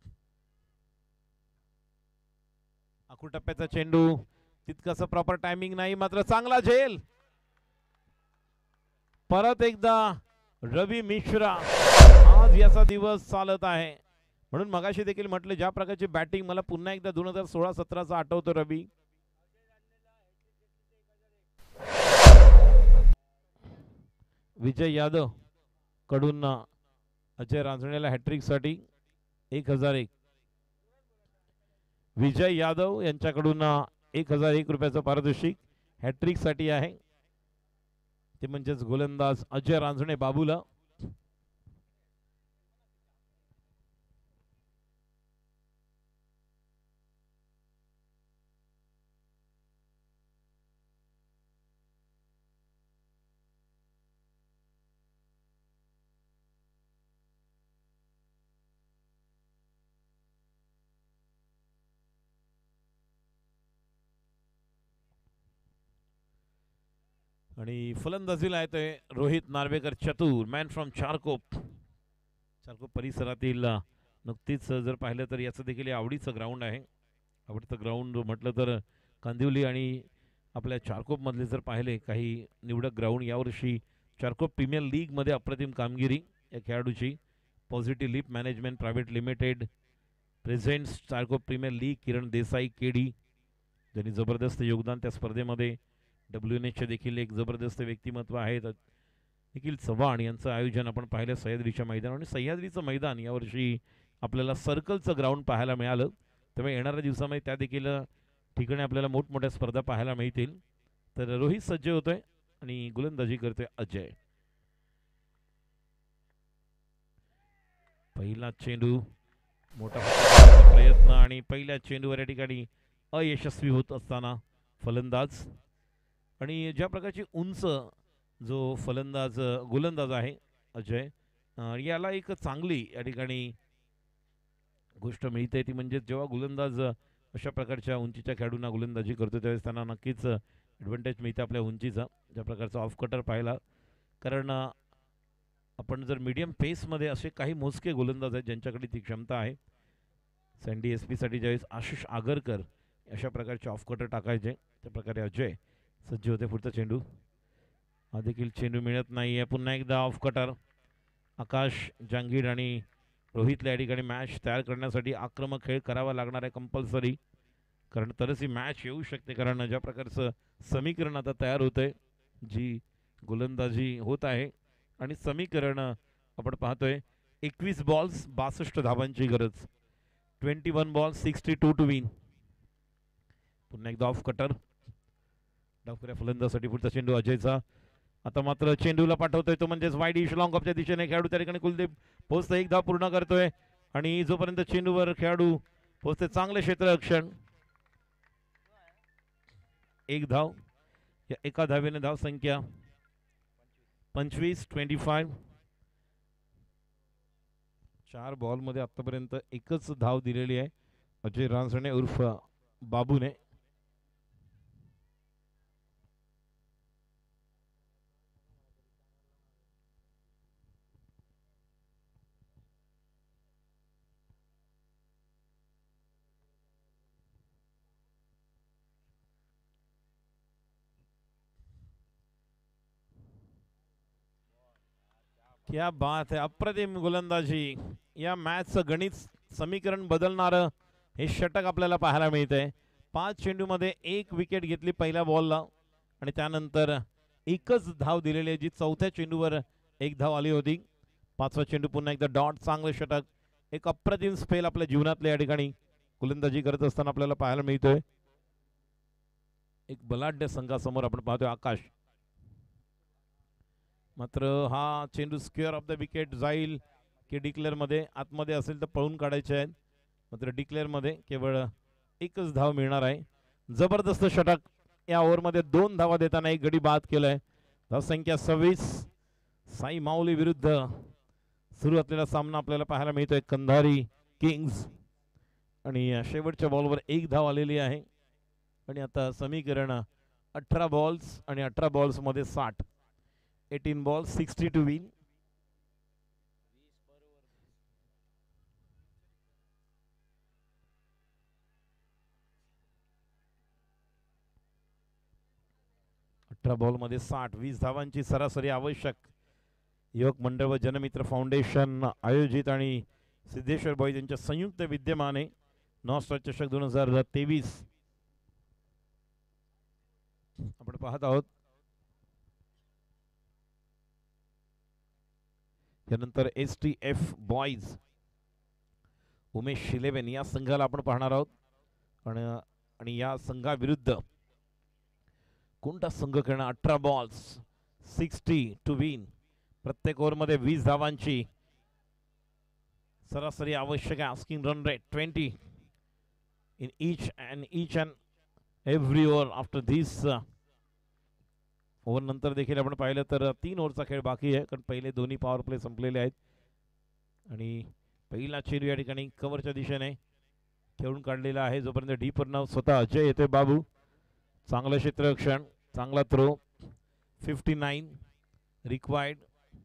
आखू टप्प्याचा चेंडू, तितकासा प्रॉपर टायमिंग नाही, मात्र चांगला झेल। परत एकदा रवी मिश्रा आज याचा दिवस चालत आहे. म्हणून मगाशी देखील म्हटले ज्या प्रकारची बॅटिंग मला पुन्हा एकदा 2016-17चा आठवतो रवी. विजय यादव कडून अजय रांजणेला हॅट्रिक साठी 1001. विजय यादव यांच्याकडून 1001 रुपयाचं पारितोषिक हॅट्रिक साठी आहे. ते म्हणजेच गोलंदाज अजय रांजणे बाबूला. आणि फलंदाजीला येतोय रोहित नार्वेकर चतुर मॅन फ्रॉम चारकोप. चारकोप परिसरातील नुकतीच जर पाहिलं तर याचं देखील आवडीचं ग्राउंड आहे. आवडतं ग्राउंड म्हटलं तर कांदिवली आणि आपल्या चारकोपमधले जर पाहिले काही निवडक ग्राउंड यावर्षी चारकोप प्रीमियर लीगमध्ये अप्रतिम कामगिरी या खेळाडूची. Positive leap management private limited presents Charkop premier league. Kiran Desai KD ज्यांनी जबरदस्त योगदान त्या स्पर्धेमध्ये. WNHचे देखील एक जबरदस्त व्यक्तिमत्व आहेत. निखिल चव्हाण यांचं आयोजन आपण पाहिलं सह्याद्रीच्या मैदान. आणि सह्याद्रीचं मैदान यावर्षी आपल्याला सर्कलचं ग्राउंड पाहायला मिळालं. त्यामुळे येणाऱ्या दिवसामध्ये त्या देखील ठिकाणी आपल्याला मोठमोठ्या स्पर्धा पाहायला मिळतील. तर रोहित सज्ज होतोय आणि गोलंदाजी करतोय अजय. पहिला चेंडू मोठा प्रयत्न आणि पहिल्या चेंडूवर या ठिकाणी अयशस्वी होत असताना फलंदाज. आणि ज्या प्रकारची उंच जो फलंदाज गोलंदाज आहे अजय याला एक चांगली या ठिकाणी गोष्ट मिळते ती म्हणजे जेव्हा गोलंदाज अशा प्रकारच्या उंचीच्या खेळाडूंना गोलंदाजी करतो त्यावेळेस त्यांना नक्कीच ॲडव्हान्टेज मिळते आपल्या उंचीचा. ज्या प्रकारचा ऑफ कटर पाहिला कारण आपण जर मीडियम पेसमध्ये असे काही मोजके गोलंदाज आहेत ज्यांच्याकडे ती क्षमता आहे. सँडी SP साठी ज्यावेळेस आशिष आगरकर अशा प्रकारचे ऑफ कटर टाकायचे त्या प्रकारे अजय सज्ज होते. पुढचा चेंडू हा देखील चेंडू मिळत नाही आहे. पुन्हा एकदा ऑफ कटर. आकाश जांगीर आणि रोहितला या ठिकाणी मॅच तयार करण्यासाठी आक्रमक खेळ करावा लागणार आहे कंपल्सरी. कारण तरच ही मॅच येऊ शकते. कारण ज्या प्रकारचं समीकरण आता तयार होतं आहे जी गोलंदाजी होत आहे आणि समीकरण आपण पाहतोय 21 बॉल्स 62 धावांची गरज. 21 बॉल्स 62 टू विन. पुन्हा एकदा ऑफ कटर. डावखऱ्या फलंदाजासाठी पुढचा चेंडू अजयचा. आता मात्र चेंडूला पाठवतोय तो म्हणजेच वाईड इश लॉंग ऑफच्या दिशेने खेळाडू त्या ठिकाणी कुलदीप पोहोचतो. एक धाव पूर्ण करतोय आणि जोपर्यंत चेंडूवर खेळाडू पोहोचते चांगले क्षेत्ररक्षण. एक धाव. या एका धावेने धाव संख्या 25. 4 बॉलमध्ये आतापर्यंत एकच धाव दिलेली आहे अजय रांजणे उर्फ बाबूने. क्या बात है. अप्रतिम गोलंदाजी. या मॅचचं गणित समीकरण बदलणारं हे षटक आपल्याला पाहायला मिळतंय. 5 चेंडूमध्ये 1 विकेट घेतली पहिल्या बॉलला आणि त्यानंतर एकच धाव दिलेली आहे जी चौथ्या चेंडूवर 1 धाव आली होती. 5वा चेंडू पुन्हा एकदा डॉट. चांगलं षटक. एक अप्रतिम स्पेल आपल्या जीवनातल्या या ठिकाणी गोलंदाजी करत असताना आपल्याला पाहायला मिळतोय. एक बलाढ्य संघासमोर आपण पाहतोय आकाश. मात्र हा चेंडू स्क्वेअर ऑफ द विकेट जाईल की डिक्लेअरमध्ये. आतमध्ये असेल तर पळून काढायचे आहेत. मात्र डिक्लेअरमध्ये केवळ एकच धाव मिळणार आहे. जबरदस्त षटक. या ओव्हरमध्ये 2 धावा देताना एक गडी बाद केलाय. धाव संख्या 26. साई माऊली विरुद्ध सुरू असलेला सामना आपल्याला पाहायला मिळतोय कंधारी किंग्स. आणि शेवटच्या बॉलवर 1 धाव आलेली आहे. आणि आता समीकरण 18 बॉल्स आणि 18 बॉल्समध्ये 60. 18 बॉल्स 60 टू विन. बॉलमध्ये 60. 20 धावांची सरासरी आवश्यक. युवक मंडळ व जनमित्र फाउंडेशन आयोजित आणि सिद्धेश्वर बॉईज यांच्या संयुक्त विद्यमाने नॉर्थ चषक 2023 आपण पाहत आहोत. त्यानंतर STF बॉईज उमेश 11 या संघाला आपण पाहणार आहोत आणि या संघाविरुद्ध कोणता संघ खेळणार. 18 बॉल्स 60 टू विन. प्रत्येक ओव्हरमध्ये 20 धावांची सरासरी आवश्यक आहे. Asking run rate 20 in each and every over after this over नंतर देखील आपण पाहिलं तर 3 ओव्हरचा खेळ बाकी आहे, कारण पहिले दोन्ही पॉवर प्ले संपलेले आहेत आणि पहिला चेंडू या ठिकाणी कव्हरच्या दिशेने खेळून काढलेला आहे. जोपर्यंत डीपर नाव स्वतः अजय येतोय. बाबू चांगलं क्षेत्ररक्षण, चांगला थ्रो. 59 रिक्वायर्ड.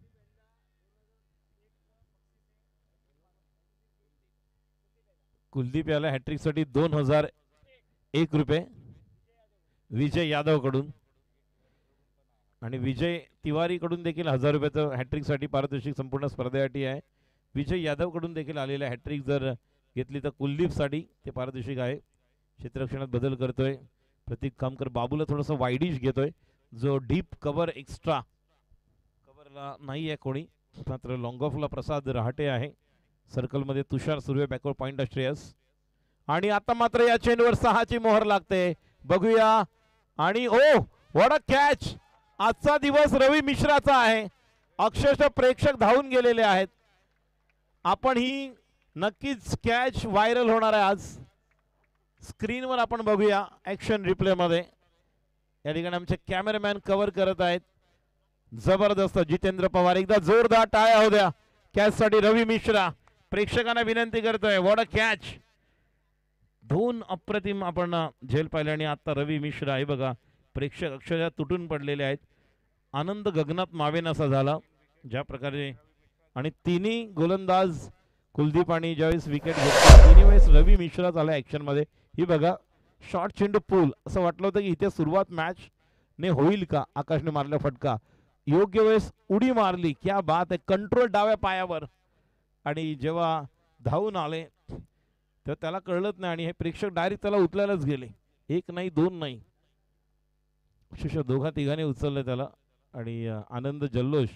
कुलदीप याला हॅट्रिक साठी 2001 रुपये विजय यादव कडून आणि विजय तिवारी कडून देखील 1000 रुपयाचं हॅट्रिक साठी पारितोषिक संपूर्ण स्पर्धेसाठी आहे. विजय यादव कडून देखील आलेलं हॅट्रिक जर घेतली तर कुलदीप साठी ते पारितोषिक आहे. क्षेत्ररक्षणात बदल करतोय प्रतीक कामकर. बाबूला थोडंसं वाईडिश घेतोय, जो डीप कव्हर एक्स्ट्रा कव्हरला नाही आहे कोणी, मात्र लॉंग ऑफला प्रसाद रहाटे आहे. सर्कलमध्ये तुषार सुर्वे. Backward point Shreyas. आणि आता मात्र या चेंडूवर 6ची मोहर लागते. बघूया. आणि ओ व्हॉट अ कॅच. आजचा दिवस रवी मिश्राचा आहे. अक्षरशः प्रेक्षक धावून गेलेले आहेत. आपण ही नक्कीच कॅच व्हायरल होणार आहे आज. स्क्रीनवर आपण बघूया ऍक्शन रिप्ले मध्ये. या ठिकाणी आमचे कॅमेरामॅन कव्हर करत आहेत. जबरदस्त. जितेंद्र पवार. एकदा जोरदार टाळ्या होऊ द्या कॅच साठी रवी मिश्रा. प्रेक्षकांना विनंती करतोय. What a catch. 2 अप्रतिम आपण झेल पाहिले आणि आता रवी मिश्रा हे बघा, प्रेक्षक अक्षरशः तुटून पडलेले आहेत. आनंद गगनात मावेनासा झाला ज्या प्रकारे. आणि तिन्ही गोलंदाज कुलदीप आणि ज्यावेळेस विकेट घेतली तिन्ही वेळेस रवी मिश्रा झाला ऍक्शन मध्ये. ही बघा शॉर्ट चेंडू पूल. असं वाटलं होतं की इथे सुरुवात मॅच ने होईल का. आकाशने मारला फटका. योग्य वेळेस उडी मारली. क्या बात आहे. कंट्रोल डाव्या पायावर. आणि जेव्हा धावून आले तेव्हा त्याला कळलंच नाही आणि हे प्रेक्षक डायरेक्ट त्याला उचलायलाच गेले. 1 नाही 2 नाही, अक्षरशः 2-3 उचलले त्याला. आणि आनंद जल्लोष.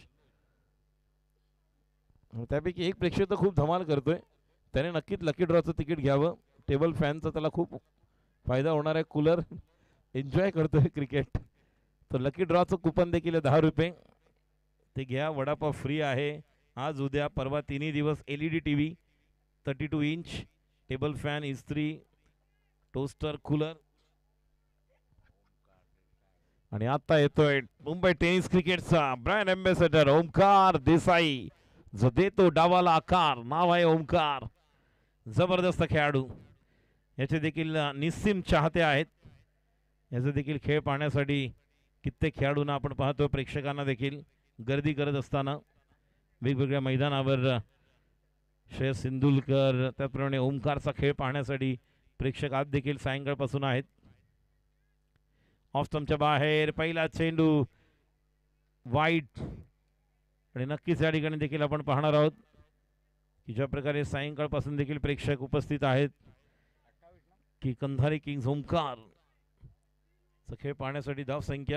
त्यापैकी एक प्रेक्षक तर खूप धमाल करतोय. त्याने नक्कीच लकी ड्रॉचं तिकीट घ्यावं. टेबल फॅनचा त्याला खूप फायदा होणार आहे. कूलर एन्जॉय करतोय क्रिकेट. तर लकी ड्रॉचं कुपन देखील 10 रुपये ते घ्या. वडापाव फ्री आहे आज उद्या परवा 3 दिवस. LED TV 32 inch, table fan, इस्त्री, टोस्टर, कूलर. आणि आता येतोय मुंबई टेनिस क्रिकेटचा ब्रँड अँबॅसेडर ओमकार देसाई, जो देतो डावाला आकार. नाव आहे ओमकार. जबरदस्त खेळाडू. याचे देखील निस्सीम चाहते आहेत. याचा देखील खेळ पाहण्यासाठी कित्येक खेळाडूंना आपण पाहतो. प्रेक्षकांना देखील गर्दी करत असताना वेगवेगळ्या मैदानावर श्रेयस सिंधुलकर, त्याचप्रमाणे ओमकारचा खेळ पाहण्यासाठी प्रेक्षक आज देखील सायंकाळपासून आहेत. ऑफ स्टंपच्या बाहेर पहिला चेंडू वाईट. आणि नक्कीच या ठिकाणी देखील आपण पाहणार आहोत की ज्या प्रकारे सायंकाळपासून देखील प्रेक्षक उपस्थित आहेत की कंधारी किंग्स ओमकार खेळ पाहण्यासाठी धाव संख्या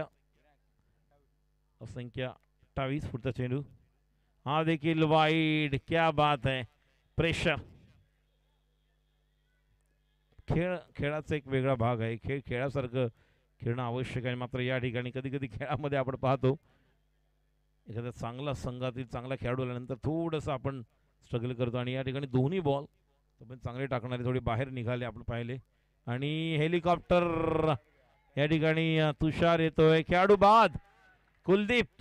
28. पुढचा चेंडू हा देखील वाईड. क्या बात है. प्रेशर. खेळाचा एक वेगळा भाग आहे. खेळासारखं खेळणं आवश्यक आहे. मात्र या ठिकाणी कधी कधी खेळामध्ये आपण पाहतो एखाद्या चांगला संघातील चांगला खेळाडू आल्यानंतर थोडंसं आपण स्ट्रगल करतो. आणि या ठिकाणी दोन्ही बॉल पण चांगले टाकणारे थोडे बाहेर निघाले आपण पाहिले. आणि हेलिकॉप्टर या ठिकाणी तुषार येतोय. खेळाडू बाद. कुलदीप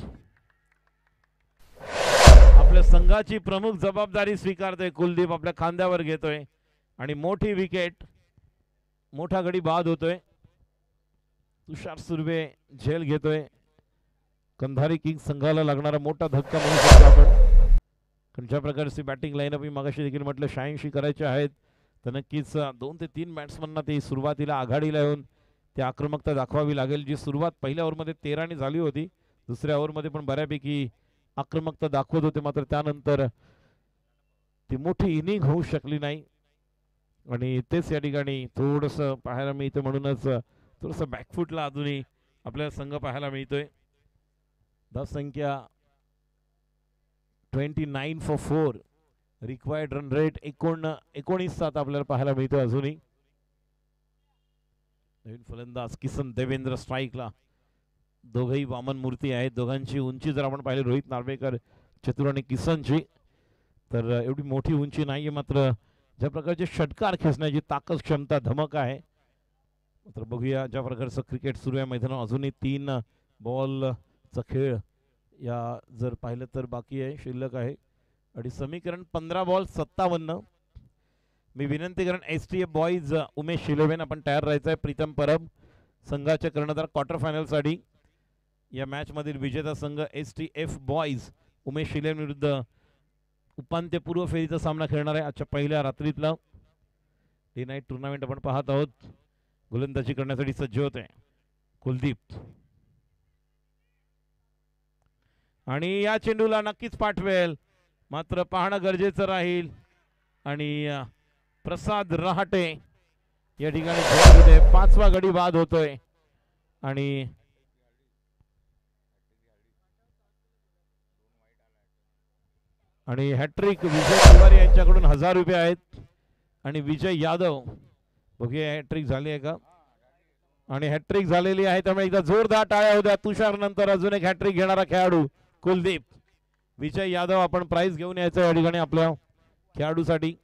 आपल्या संघाची प्रमुख जबाबदारी स्वीकारतोय. कुलदीप आपल्या खांद्यावर घेतोय आणि मोठी विकेट, मोठा गडी बाद होतोय. तुषार सुर्वे झेल घेतोय. कंधारी किंग्स संघाला लागणारा मोठा धक्का म्हणू शकतो आपण. कारण ज्या प्रकारची बॅटिंग लाईनअप मी मगाशी देखील म्हटलं 86 करायचे आहेत तर नक्कीच 2 ते 3 बॅट्समनना ती सुरुवातीला आघाडीला येऊन ती आक्रमकता दाखवावी लागेल. जी सुरुवात पहिल्या ओव्हरमध्ये 13 ने झाली होती. दुसऱ्या ओव्हरमध्ये पण बऱ्यापैकी आक्रमकता दाखवत होते, मात्र त्यानंतर ती मोठी इनिंग होऊ शकली नाही आणि तेच या ठिकाणी थोडस पाहायला मिळतं. म्हणूनच थोडस बॅकफुटला अजूनही आपल्याला संघ पाहायला मिळतोय. धावसंख्या 29 for 4, रिक्वायर्ड रन रेट 19 आपल्याला पाहायला मिळतोय अजूनही. नवीन फलंदाज किसन देवेंद्र स्ट्राईकला. दोघही वामन मूर्ती आहेत. दोघांची उंची जर आपण पाहिली रोहित नार्वेकर, चतुर आणि किसनची, तर एवढी मोठी उंची नाहीये, मात्र ज्या प्रकारचे षटकार खेचण्याची ताकद, क्षमता, धमक आहे. मात्र बघूया ज्या प्रकारचं क्रिकेट सुरू आहे मैदानावर. अजूनही 3 बॉलचा खेळ या जर पाहिलं तर बाकी आहे, शिल्लक आहे. आणि समीकरण 15 बॉल 57. मी विनंती करेन STF बॉईज उमेश 11 आपण तयार राहायचं आहे. प्रीतम परब संघाचे कर्णधार क्वार्टर फायनलसाठी. या मॅच मधील विजेता संघ STF बॉईज उमेश 11 विरुद्ध उपांत्यपूर्व फेरीचा सामना खेळणार आहे आजच्या पहिल्या रात्रीतला. डे नाईट टुर्नामेंट आपण पाहत आहोत. गोलंदाजी करण्यासाठी सज्ज होते कुलदीप आणि या चेंडूला नक्कीच पाठवेल, मात्र पाहणं गरजेचं राहील. आणि प्रसाद रहाटे या ठिकाणी 5वा गडी बाद होतोय आणि हॅट्रिक विजय तिवारी यांच्याकडून 1000 रुपये आहेत. आणि विजय यादव, बघूया हॅट्रिक झाली आहे का, आणि हॅट्रिक झालेली आहे. त्यामुळे एकदा जोरदार टाळ्या होत्या. तुषार नंतर अजून एक हॅट्रिक घेणारा खेळाडू कुलदीप. विजय यादव आपण प्राइज घेऊन यायचं या ठिकाणी आपल्या खेळाडूसाठी.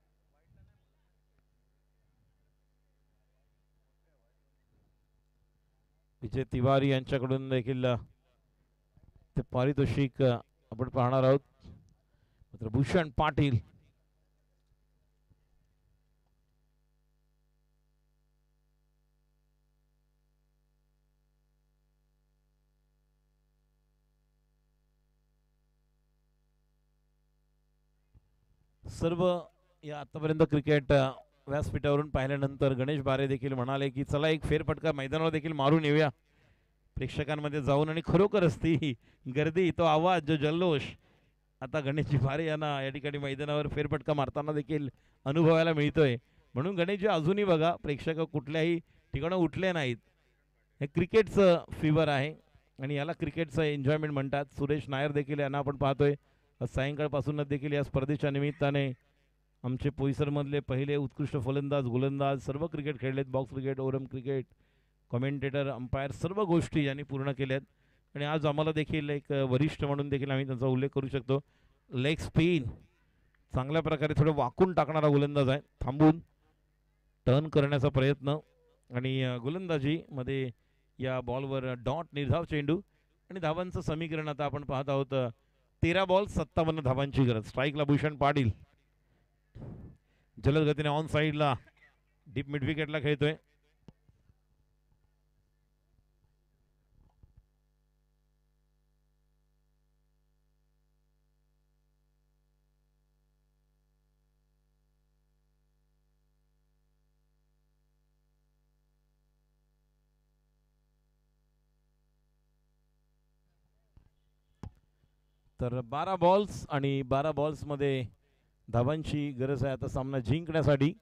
विजय तिवारी यांच्याकडून देखील ते पारितोषिक आपण पाहणार आहोत. मात्र भूषण पाटील सर्व या आतापर्यंत क्रिकेट व्यासपीठावरून पाहिल्यानंतर गणेश बारे देखील म्हणाले की चला एक फेरफटका मैदानावर देखील मारून येऊया, प्रेक्षकांमध्ये जाऊन. आणि खरोखरच ती गर्दी, तो आवाज, जो जल्लोष आता गणेशजी बारे यांना या ठिकाणी मैदानावर फेरफटका मारताना देखील अनुभवायला मिळतोय. म्हणून गणेशजी अजूनही बघा, प्रेक्षक कुठल्याही ठिकाणी उठले नाहीत. हे क्रिकेटचं फीवर आहे आणि याला क्रिकेटचं एन्जॉयमेंट म्हणतात. सुरेश नायर देखील यांना आपण पाहतोय सायंकाळपासूनच देखील या स्पर्धेच्या निमित्ताने आमचे पोईसरमधले पहिले उत्कृष्ट फलंदाज, गोलंदाज सर्व क्रिकेट खेळलेत. बॉक्स क्रिकेट, ओरम क्रिकेट, कॉमेंटेटर, अंपायर सर्व गोष्टी यांनी पूर्ण केल्यात. आणि आज आम्हाला देखील एक वरिष्ठ म्हणून देखील आम्ही त्यांचा उल्लेख करू शकतो. लेग स्पिन चांगल्या प्रकारे थोडं वाकून टाकणारा गोलंदाज आहे, थांबून टर्न करण्याचा प्रयत्न. आणि गोलंदाजीमध्ये या बॉलवर डॉट निर्धाव चेंडू. आणि धावांचं समीकरण आता आपण पाहत आहोत 13 बॉल 57 धावांची गरज. स्ट्राईकला भूषण पाटील जलद गतीने ऑन साईडला डीप मिड विकेटला खेळतोय. तर 12 बॉल्स आणि 12 बॉल्स मध्ये धावांची गरज आहे आता सामना जिंकण्यासाठी.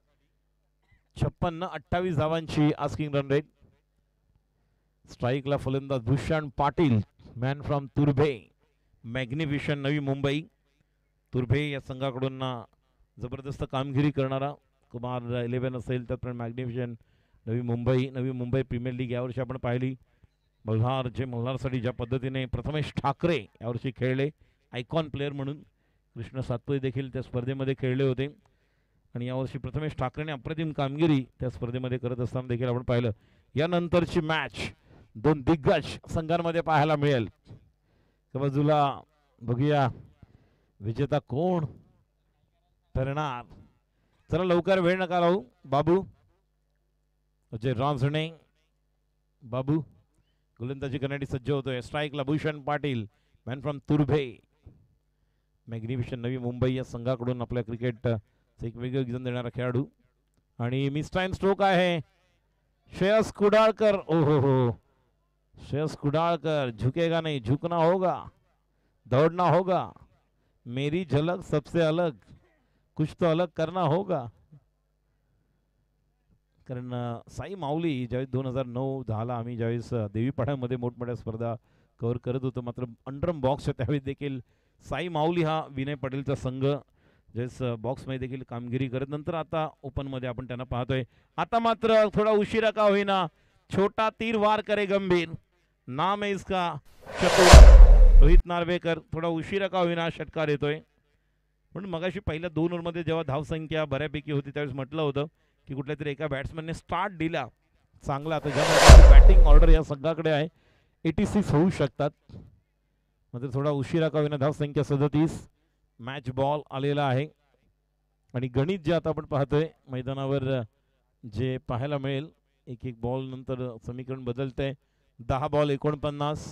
56-28 धावांची आस्किंग रन रेट. स्ट्राईकला फलंदाज भूषण पाटील, मॅन फ्रॉम तुर्भे, मॅग्निफिशन नवी मुंबई. तुर्भे या संघाकडून जबरदस्त कामगिरी करणारा. कुमार 11 असेल तर मॅग्निफिशन नवी मुंबई प्रीमियर लीग यावर्षी आपण पाहिली. मल्हारसाठी ज्या पद्धतीने प्रथमेश ठाकरे यावर्षी खेळले आयकॉन प्लेयर म्हणून, कृष्ण सातपुते देखील त्या स्पर्धेमध्ये खेळले होते. आणि यावर्षी प्रथमेश ठाकरेने अप्रतिम कामगिरी त्या स्पर्धेमध्ये करत असताना देखील आपण पाहिलं. यानंतरची मॅच दोन दिग्गज संघांमध्ये पाहायला मिळेल. त्या बाजूला बघूया विजेता कोण ठरणार. चला लवकर वेळ नका लावू. बाबू अजय रांझणे, बाबू गोलंदाजी करण्यासाठी सज्ज होतोय. स्ट्राईकला भूषण पाटील, मॅन फ्रॉम तुर्भे, मॅग्निफिशन नवी मुंबई या संघाकडून आपल्या क्रिकेट एक वेगळं विजन देणारा खेळाडू. आणि मिस टाइम स्ट्रोक आहे श्रेयस कुडाळकर. ओहो हो, श्रेयस कुडाळकर झुकेगा नाही, झुकना होगा. दौड़ना होगा, मेरी झलक सबसे अलग, कुछ तो अलग करना होगा. कारण साई माऊली ज्यावेळेस 2009-10ला आम्ही ज्यावेळेस देवीपाड्यामध्ये मोठमोठ्या स्पर्धा कव्हर करत होतो, मात्र अंडरम बॉक्स त्यावेळेस देखील साई माऊली हा विनय पटेलचा संघ ज्यावेळेस बॉक्समध्ये देखील कामगिरी करत, नंतर आता ओपनमध्ये आपण त्यांना पाहतोय. आता मात्र थोडा उशिरा का होईना छोटा तीर वार करे गंभीर, नाम है इसका चतुर रोहित नार्वेकर. थोडा उशिरा का होईना षटकार येतोय. पण मगाशी पहिल्या 2 ओव्हरमध्ये जेव्हा धावसंख्या बऱ्यापैकी होती त्यावेळेस म्हटलं होतं की कुठल्या तरी एका बॅट्समनने स्टार्ट दिला चांगला, आता ज्या बॅटिंग ऑर्डर या संघाकडे आहे 86 होऊ शकतात. मात्र थोडा उशिरा का होईना धावसंख्या 37, मॅच बॉल आलेला आहे. आणि गणित जे आता आपण पाहतोय मैदानावर जे पाहायला मिळेल, एक एक बॉल नंतर समीकरण बदलतंय. 10 बॉल 49.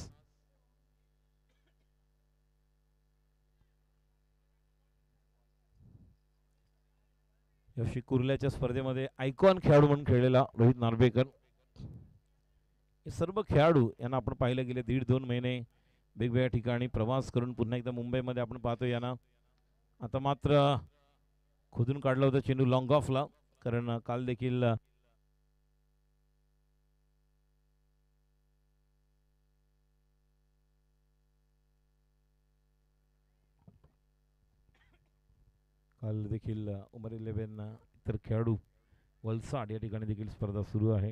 यावर्षी कुर्ल्याच्या स्पर्धेमध्ये आयकॉन खेळाडू म्हणून खेळलेला रोहित नार्वेकर. हे सर्व खेळाडू यांना आपण पाहिलं गेले 1.5-2 महिने वेगवेगळ्या ठिकाणी प्रवास करून पुन्हा एकदा मुंबईमध्ये आपण पाहतो यांना. आता मात्र खोदून काढलं होतं चेंडू लॉंग ऑफला, कारण काल देखील उमर 11 इतर खेळाडू वलसाड या ठिकाणी देखील स्पर्धा सुरू आहे.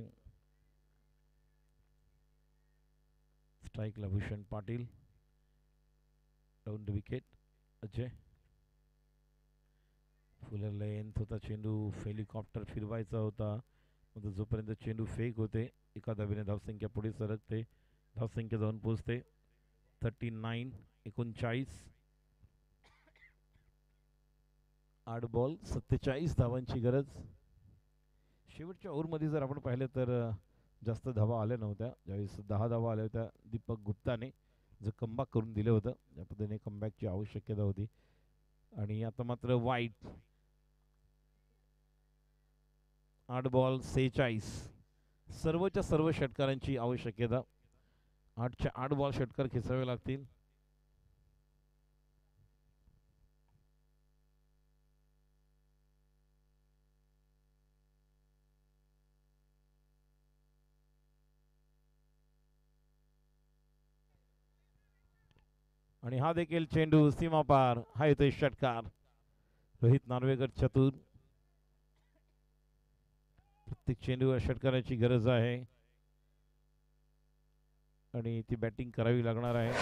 स्ट्राईकला Bhushan Patil, down the wicket Ajay. Fuller length होता चेंडू, हेलिकॉप्टर फिरवायचा होता, म्हणजे जोपर्यंत चेंडू फेक होते एका धावेने धावसंख्या पुढे सरकते, धावसंख्या जाऊन पोहोचते 39-39. 8 बॉल 47 धावांची गरज. शेवटच्या ओव्हरमध्ये जर आपण पाहिलं तर जास्त धावा आल्या नव्हत्या. ज्यावेळेस 10 धावा आल्या होत्या दीपक गुप्ताने जो कमबॅक करून दिलं होतं, या पद्धतीने कमबॅकची आवश्यकता होती. आणि आता मात्र वाईट. 8 बॉल 46. सर्वच्या सर्व षटकारांची आवश्यकता. 8च्या 8 बॉल षटकार खेचावे लागतील. आणि हा देखील चेंडू सीमा पार, हा येतोय षटकार. रोहित नार्वेकर चतुर. प्रत्येक चेंडूवर षटकाराची गरज आहे आणि ती बॅटिंग करावी लागणार आहे.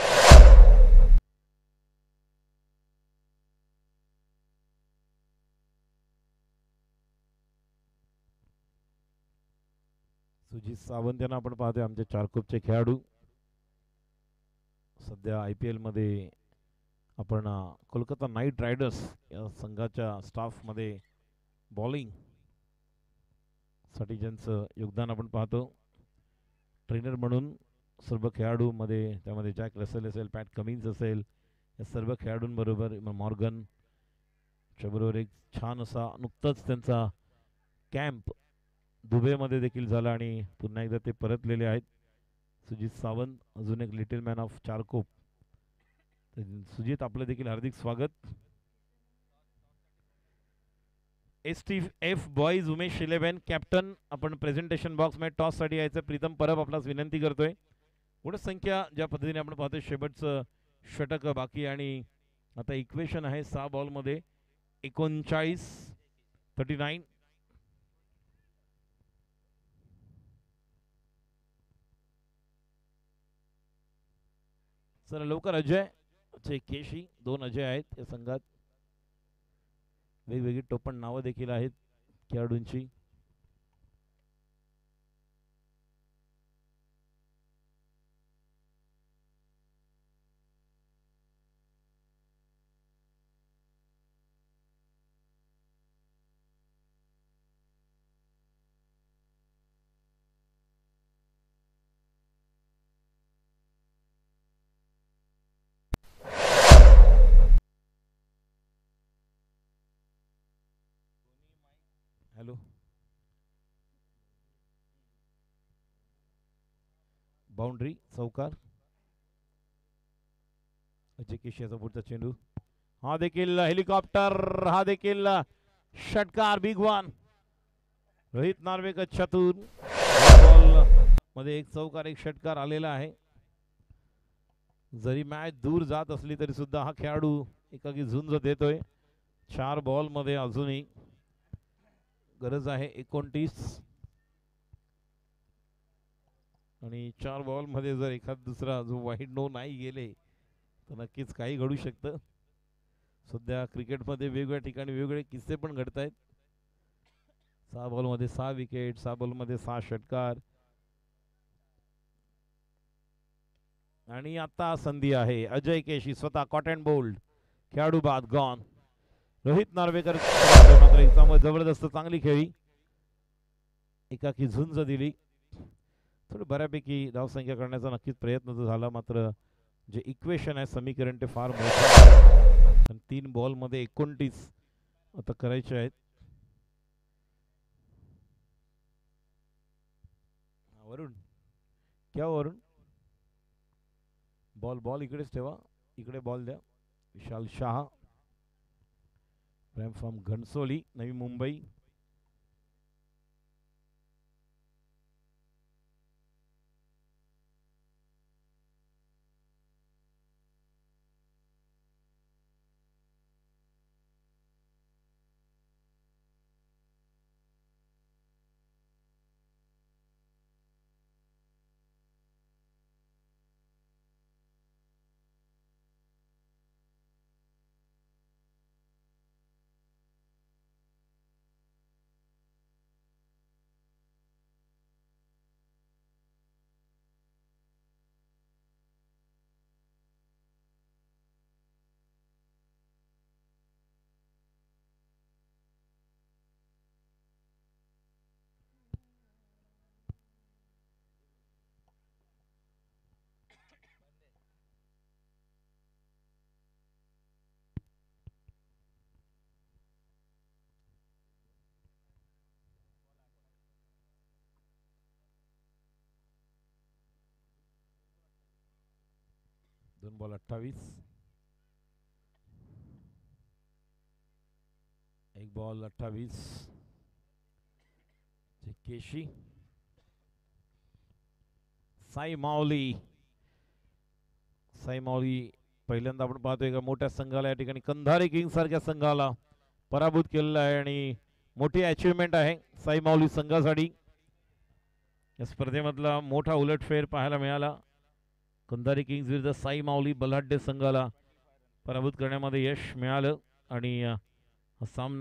सुजित सावंत यांना आपण पाहतोय आमचे चारकोपचे खेळाडू. सध्या IPL मध्ये आपण कोलकाता नाईट रायडर्स या संघाच्या स्टाफमध्ये बॉलिंग साठी ज्यांचं योगदान आपण पाहतो. ट्रेनर म्हणून सर्व खेळाडूमध्ये, त्यामध्ये जॅक रसेल असेल, पॅट कमिन्स असेल, या सर्व खेळाडूंबरोबर मॉर्गन बरोबर एक छान असा नुकताच त्यांचा कॅम्प दुबईमध्ये देखील झाला आणि पुन्हा एकदा ते परतलेले आहेत. सुजित सावंत अजून एक little man of Charkop. Sujit, आपलं देखील हार्दिक स्वागत. STF बॉयज उमेश 11 कॅप्टन, आपण प्रेझेंटेशन बॉक्स मध्ये टॉस साठी यायचं. प्रीतम परब आपल्यास विनंती करतोय. पुढे संख्या ज्या पद्धतीने आपण पाहतोय शेवटचं षटक बाकी, आणि आता इक्वेशन आहे 6 बॉल मध्ये 39-39. चला लवकर अजय चे केशी, 2 अजय आहेत या संघात. वेगवेगळी टोपण नावं देखील आहेत खेळाडूंची. हॅलो, बाउंड्री चौकार. अजय केशेचा पुढचा चेंडू, हा देखील हेलिकॉप्टर, हा देखील षटकार, बिग वन. रोहित नार्वेकर चतुर. बॉल मध्ये एक चौकार एक षटकार आलेला आहे. जरी मॅच दूर जात असली तरी सुद्धा हा खेळाडू एकाकी झुंज देतोय. 4 बॉल मध्ये अजूनही गरज आहे 29 आणि 4 बॉल मध्ये जर एखाद दुसरा जो वाईड नो नाही गेले तर नक्कीच काही घडू शकतं. सध्या क्रिकेटमध्ये वेगवेगळ्या ठिकाणी वेगवेगळे किस्से पण घडत आहेत. 6 बॉल मध्ये 6 विकेट, 6 बॉल मध्ये 6 षटकार. आणि आता संधी आहे अजय केशी स्वतः कॉट अँड बोल्ड, खेळाडू बाद गॉन. रोहित नार्वेकर मात्र जबरदस्त चांगली खेळी, एकाकी झुंज दिली. थोडी बऱ्यापैकी धावसंख्या करण्याचा नक्कीच प्रयत्न तर झाला, मात्र जे इक्वेशन आहे समीकरण ते फार मोठं. 3 बॉल मध्ये 29 आता करायचे आहेत. वरुण क्या वरुण, बॉल इकडेच ठेवा, इकडे बॉल द्या. विशाल शाह, प्रेम फ्रॉम घनसोली, नवी मुंबई. दोन बॉल 28, एक बॉल 28. केशी, साई माऊली पहिल्यांदा आपण पाहतोय का मोठ्या संघाला या ठिकाणी कंधारी किंग्स सारख्या संघाला पराभूत केलेला आहे आणि मोठी अचीवमेंट आहे साई माऊली संघासाठी. या स्पर्धेमधला मोठा उलटफेर पाहायला मिळाला. कंधारी किंग्स विरुद्ध साई माऊली बलाढ्य संघाला पराभूत करण्यामध्ये यश मिळालं आणि हा सामना